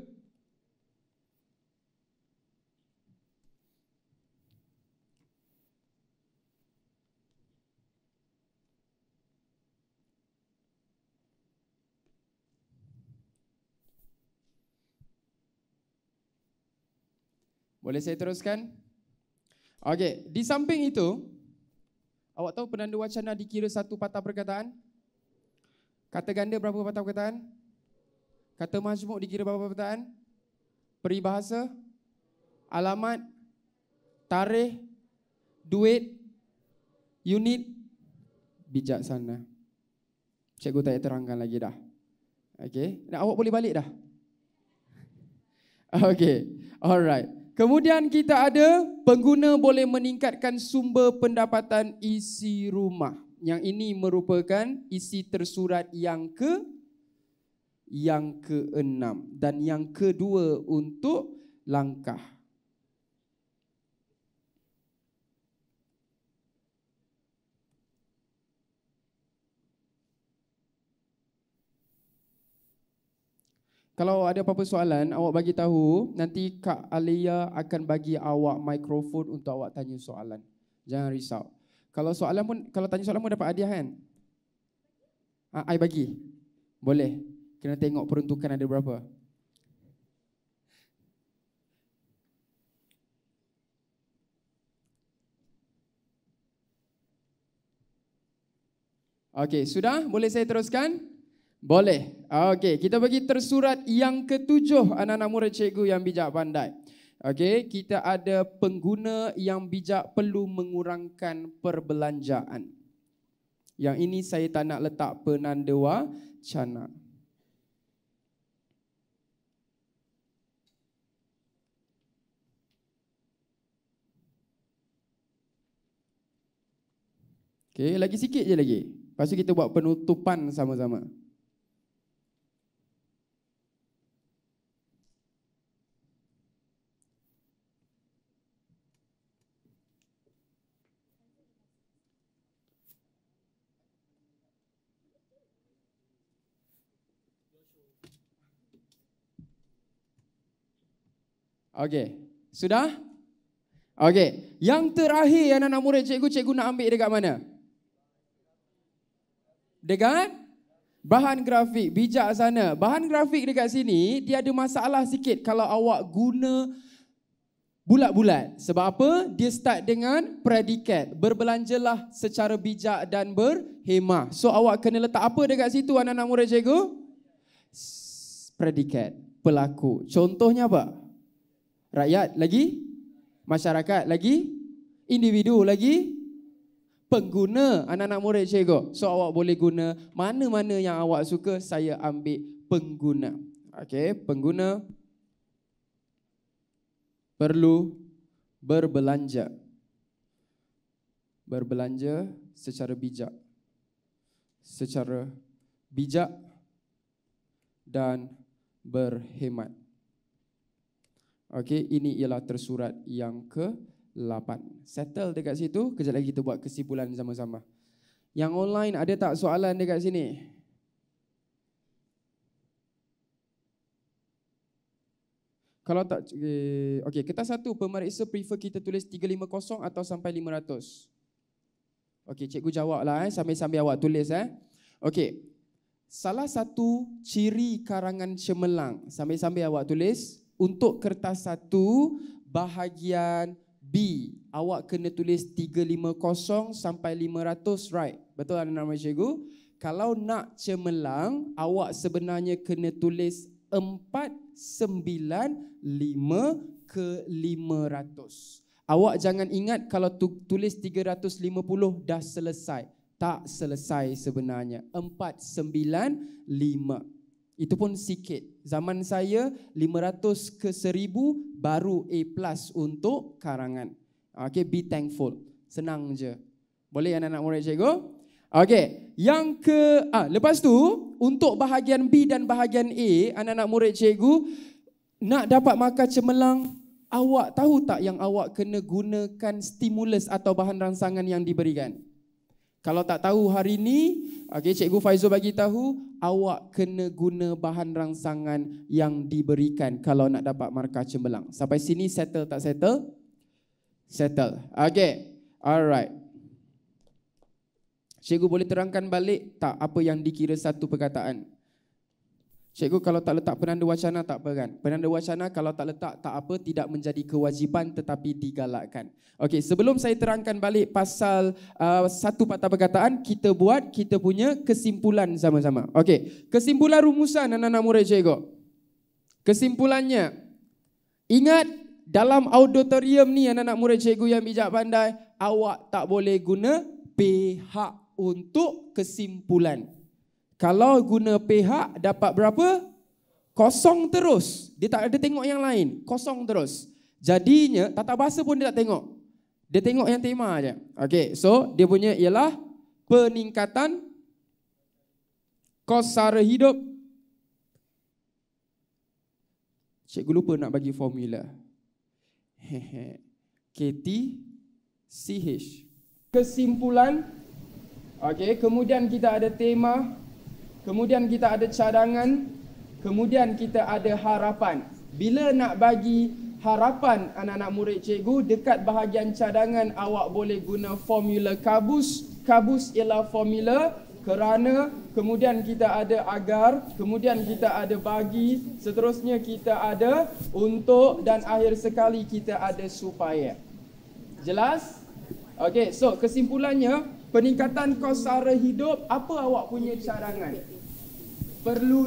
Boleh saya teruskan? Okey, di samping itu, awak tahu penanda wacana dikira satu patah perkataan? Kata ganda berapa patah perkataan? Kata majmuk dikira berapa perkataan? Peribahasa, alamat, tarikh, duit, unit, bijaksana. Cikgu tak terangkan lagi dah. Okey, awak boleh balik dah. Okey, alright. Kemudian kita ada pengguna boleh meningkatkan sumber pendapatan isi rumah. Yang ini merupakan isi tersurat yang ke-6 dan yang kedua untuk langkah. Kalau ada apa-apa soalan, awak bagi tahu, nanti Kak Alia akan bagi awak mikrofon untuk awak tanya soalan. Jangan risau. Kalau tanya soalan pun dapat hadiah kan? I bagi. Boleh. Kena tengok peruntukan ada berapa. Okey, sudah? Boleh saya teruskan? Boleh. Okey, kita bagi tersurat yang ke-7 anak-anak murid cikgu yang bijak pandai. Okey, kita ada pengguna yang bijak perlu mengurangkan perbelanjaan. Yang ini saya tak nak letak penanda wacana. Okey, lagi sikit je lagi. Lepas tu kita buat penutupan sama-sama. Okey, sudah? Okey, yang terakhir anak-anak murid cikgu nak ambil dekat mana? Dekat bahan grafik, bijak sana. Bahan grafik dekat sini, dia ada masalah sikit kalau awak guna bulat-bulat. Sebab apa? Dia start dengan predikat. Berbelanjalah secara bijak dan berhemah. So awak kena letak apa dekat situ anak-anak murid cikgu? Predikat, pelaku. Contohnya apa? Rakyat lagi, masyarakat lagi, individu lagi, pengguna anak-anak murid cikgu. So awak boleh guna mana-mana yang awak suka, saya ambil pengguna. Okey, pengguna perlu berbelanja. Berbelanja secara bijak. Secara bijak dan berhemat. Okey, ini ialah tersurat yang ke-8. Settle dekat situ, kejap lagi kita buat kesimpulan sama-sama. Yang online ada tak soalan dekat sini? Kalau tak, okey, kertas satu, pemeriksa prefer kita tulis 350 atau sampai 500? Okey, cikgu jawablah sambil-sambil awak tulis Okey. Salah satu ciri karangan cemerlang, sambil-sambil awak tulis, untuk kertas satu bahagian B, awak kena tulis 350 sampai 500, right? Betul anak-anak cikgu? Kalau nak cemerlang, awak sebenarnya kena tulis 495 ke 500. Awak jangan ingat kalau tulis 350 dah selesai. Tak selesai sebenarnya. 495. Itu pun sikit. Zaman saya 500 ke 1000 baru A+ untuk karangan. Okay, be thankful. Senang je. Boleh anak-anak murid cikgu? Okay, yang lepas tu untuk bahagian B dan bahagian A, anak-anak murid cikgu nak dapat markah cemerlang, awak tahu tak yang awak kena gunakan stimulus atau bahan rangsangan yang diberikan? Kalau tak tahu hari ini, okay, Cikgu Faizul bagi tahu, awak kena guna bahan rangsangan yang diberikan kalau nak dapat markah cemerlang. Sampai sini settle tak settle? Settle. Okay, alright. Cikgu boleh terangkan balik tak apa yang dikira satu perkataan? Cikgu kalau tak letak penanda wacana tak apa kan? Penanda wacana kalau tak letak tak apa, tidak menjadi kewajipan tetapi digalakkan. Okey, sebelum saya terangkan balik pasal satu patah perkataan, kita buat kita punya kesimpulan sama-sama. Okey, kesimpulan rumusan anak-anak murid cikgu. Kesimpulannya, ingat dalam auditorium ni anak-anak murid cikgu yang bijak pandai, awak tak boleh guna pihak untuk kesimpulan. Kalau guna pihak dapat berapa? Kosong terus. Dia tak ada tengok yang lain. Kosong terus. Jadinya tata bahasa pun dia tak tengok. Dia tengok yang tema aja. Okey, so dia punya ialah peningkatan kos sara hidup. Cikgu lupa nak bagi formula. KTCH. Kesimpulan. Okey, kemudian kita ada tema. Kemudian kita ada cadangan, kemudian kita ada harapan. Bila nak bagi harapan anak-anak murid cikgu, dekat bahagian cadangan awak boleh guna formula kabus. Kabus ialah formula kerana, kemudian kita ada agar, kemudian kita ada bagi, seterusnya kita ada untuk dan akhir sekali kita ada supaya. Jelas? Okey, so kesimpulannya, peningkatan kos sara hidup, apa awak punya cadangan? Perlu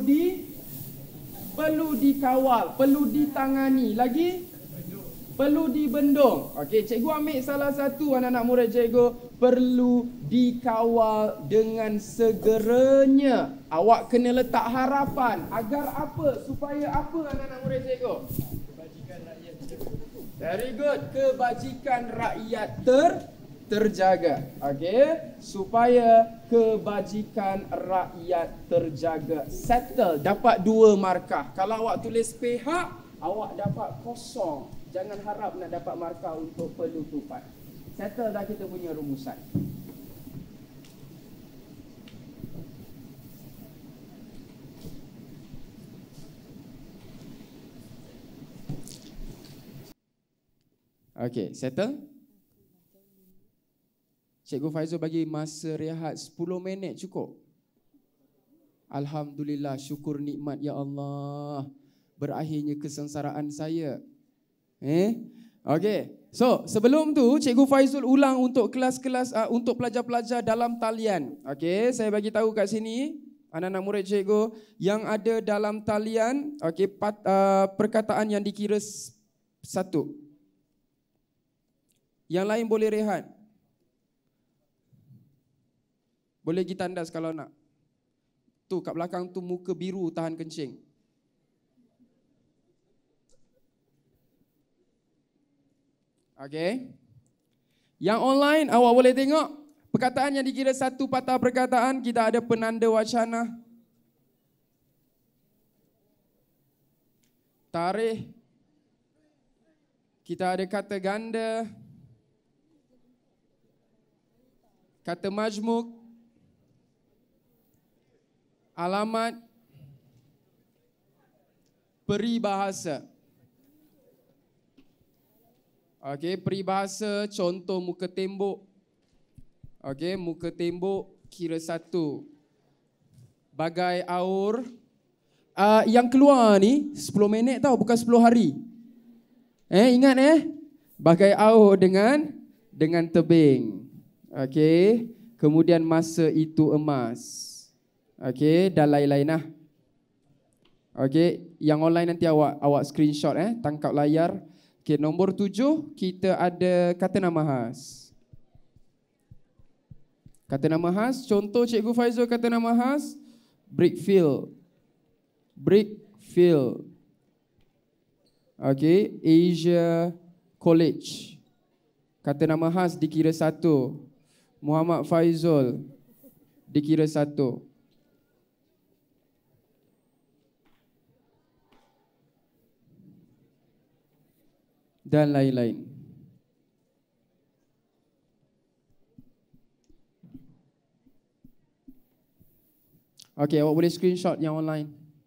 dikawal, perlu ditangani, lagi perlu dibendung. Okey, cikgu ambil salah satu anak-anak murid cikgu, perlu dikawal dengan segeranya. Awak kena letak harapan agar apa? Supaya apa anak-anak murid cikgu? Kebajikan rakyat. Very good, kebajikan rakyat terjaga. Okey, supaya kebajikan rakyat terjaga. Settle, dapat 2 markah. Kalau awak tulis pihak, awak dapat kosong. Jangan harap nak dapat markah untuk penutupan. Settle dah kita punya rumusan. Okey, settle? Cikgu Faizul bagi masa rehat 10 minit cukup. Alhamdulillah, syukur nikmat ya Allah. Berakhirnya kesengsaraan saya. Okey. So, sebelum tu Cikgu Faizul ulang untuk kelas-kelas untuk pelajar-pelajar dalam talian. Okey, saya bagi tahu kat sini anak-anak murid cikgu yang ada dalam talian, okey, perkataan yang dikira 1. Yang lain boleh rehat. Boleh pergi tandas kalau nak. Tu kat belakang tu muka biru tahan kencing. Okey. Yang online awak boleh tengok perkataan yang dikira 1 patah perkataan, kita ada penanda wacana. Tarikh. Kita ada kata ganda. Kata majmuk. Alamat. Peribahasa. Okey, peribahasa contoh muka tembok. Okey, muka tembok kira 1. Bagai aur. Yang keluar ni 10 minit tau, bukan 10 hari. Ingat bagai aur dengan tebing. Okey, kemudian masa itu emas. Okey, dan lain-lain lah. Okey, yang online nanti awak screenshot tangkap layar. Okey, nombor 7 kita ada kata nama khas. Kata nama khas, contoh Cikgu Faizul kata nama khas, Brickfield. Brickfield. Okey, Asia College. Kata nama khas dikira 1. Muhammad Faizul dikira 1. Dan lain-lain. Okey, awak boleh screenshot yang online.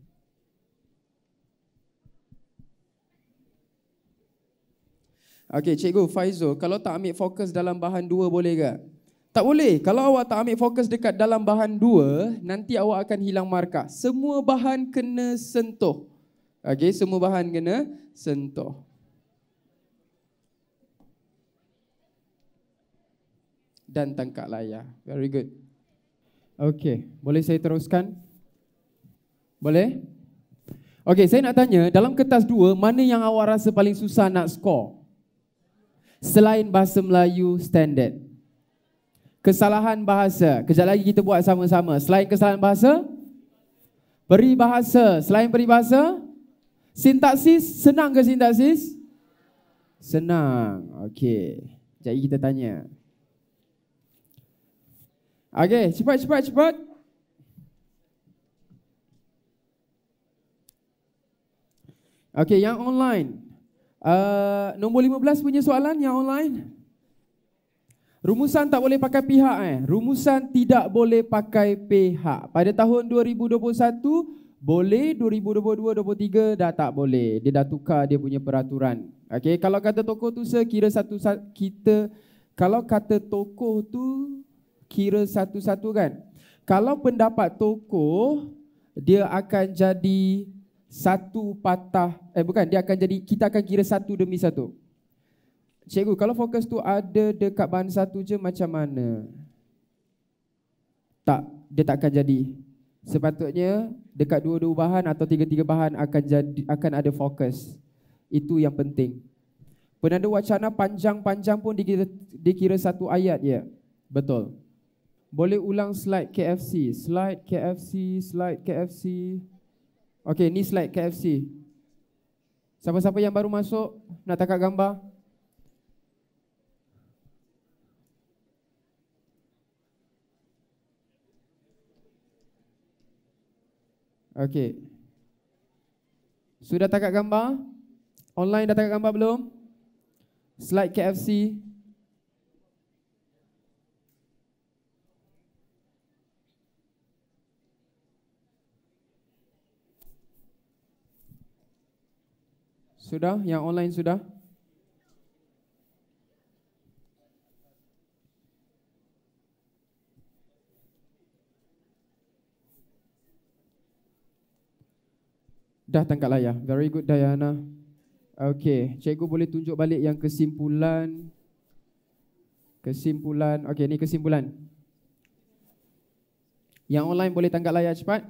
Okey, Cikgu Faizul, kalau tak ambil fokus dalam bahan 2 boleh ke? Tak boleh. Kalau awak tak ambil fokus dekat dalam bahan 2, nanti awak akan hilang markah. Semua bahan kena sentuh. Okey, semua bahan kena sentuh. Dan tangkap layar. Very good. Okey, boleh saya teruskan? Boleh? Okey, saya nak tanya, dalam kertas 2, mana yang awak rasa paling susah nak score? Selain bahasa Melayu standard. Kesalahan bahasa. Kejap lagi kita buat sama-sama. Selain kesalahan bahasa? Peribahasa. Selain peribahasa? Sintaksis. Senang ke sintaksis? Senang. Okey. Jadi kita tanya. Okey, cepat. Okey, yang online. Nombor 15 punya soalan yang online. Rumusan tak boleh pakai pihak Rumusan tidak boleh pakai pihak. Pada tahun 2021 boleh, 2022-23 dah tak boleh. Dia dah tukar dia punya peraturan. Okey, kalau kata tokoh tu kira kalau kata tokoh tu kira satu-satu kan. Kalau pendapat tokoh, dia akan jadi satu patah, dia akan jadi, kita akan kira 1 demi 1. Cikgu, kalau fokus tu ada dekat bahan 1 je macam mana? Tak, dia tak akan jadi. Sepatutnya dekat 2 bahan atau 3 bahan akan ada fokus. Itu yang penting. Penanda wacana panjang-panjang pun dikira 1 ayat ya. Betul. Boleh ulang slide KFC. Slide KFC. Okey, ni slide KFC. Siapa-siapa yang baru masuk nak tangkap gambar? Okey. Sudah tangkap gambar? Online dah tangkap gambar belum? Slide KFC. Sudah? Yang online sudah? Dah tangkap layar. Very good, Diana. Okey, cikgu boleh tunjuk balik yang kesimpulan. Kesimpulan. Okey, ni kesimpulan. Yang online boleh tangkap layar cepat.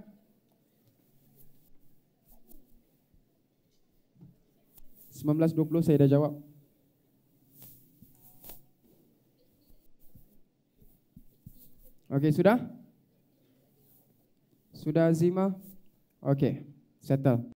(19:20) saya dah jawab. Okey, sudah? Sudah Azimah? Okey, settle.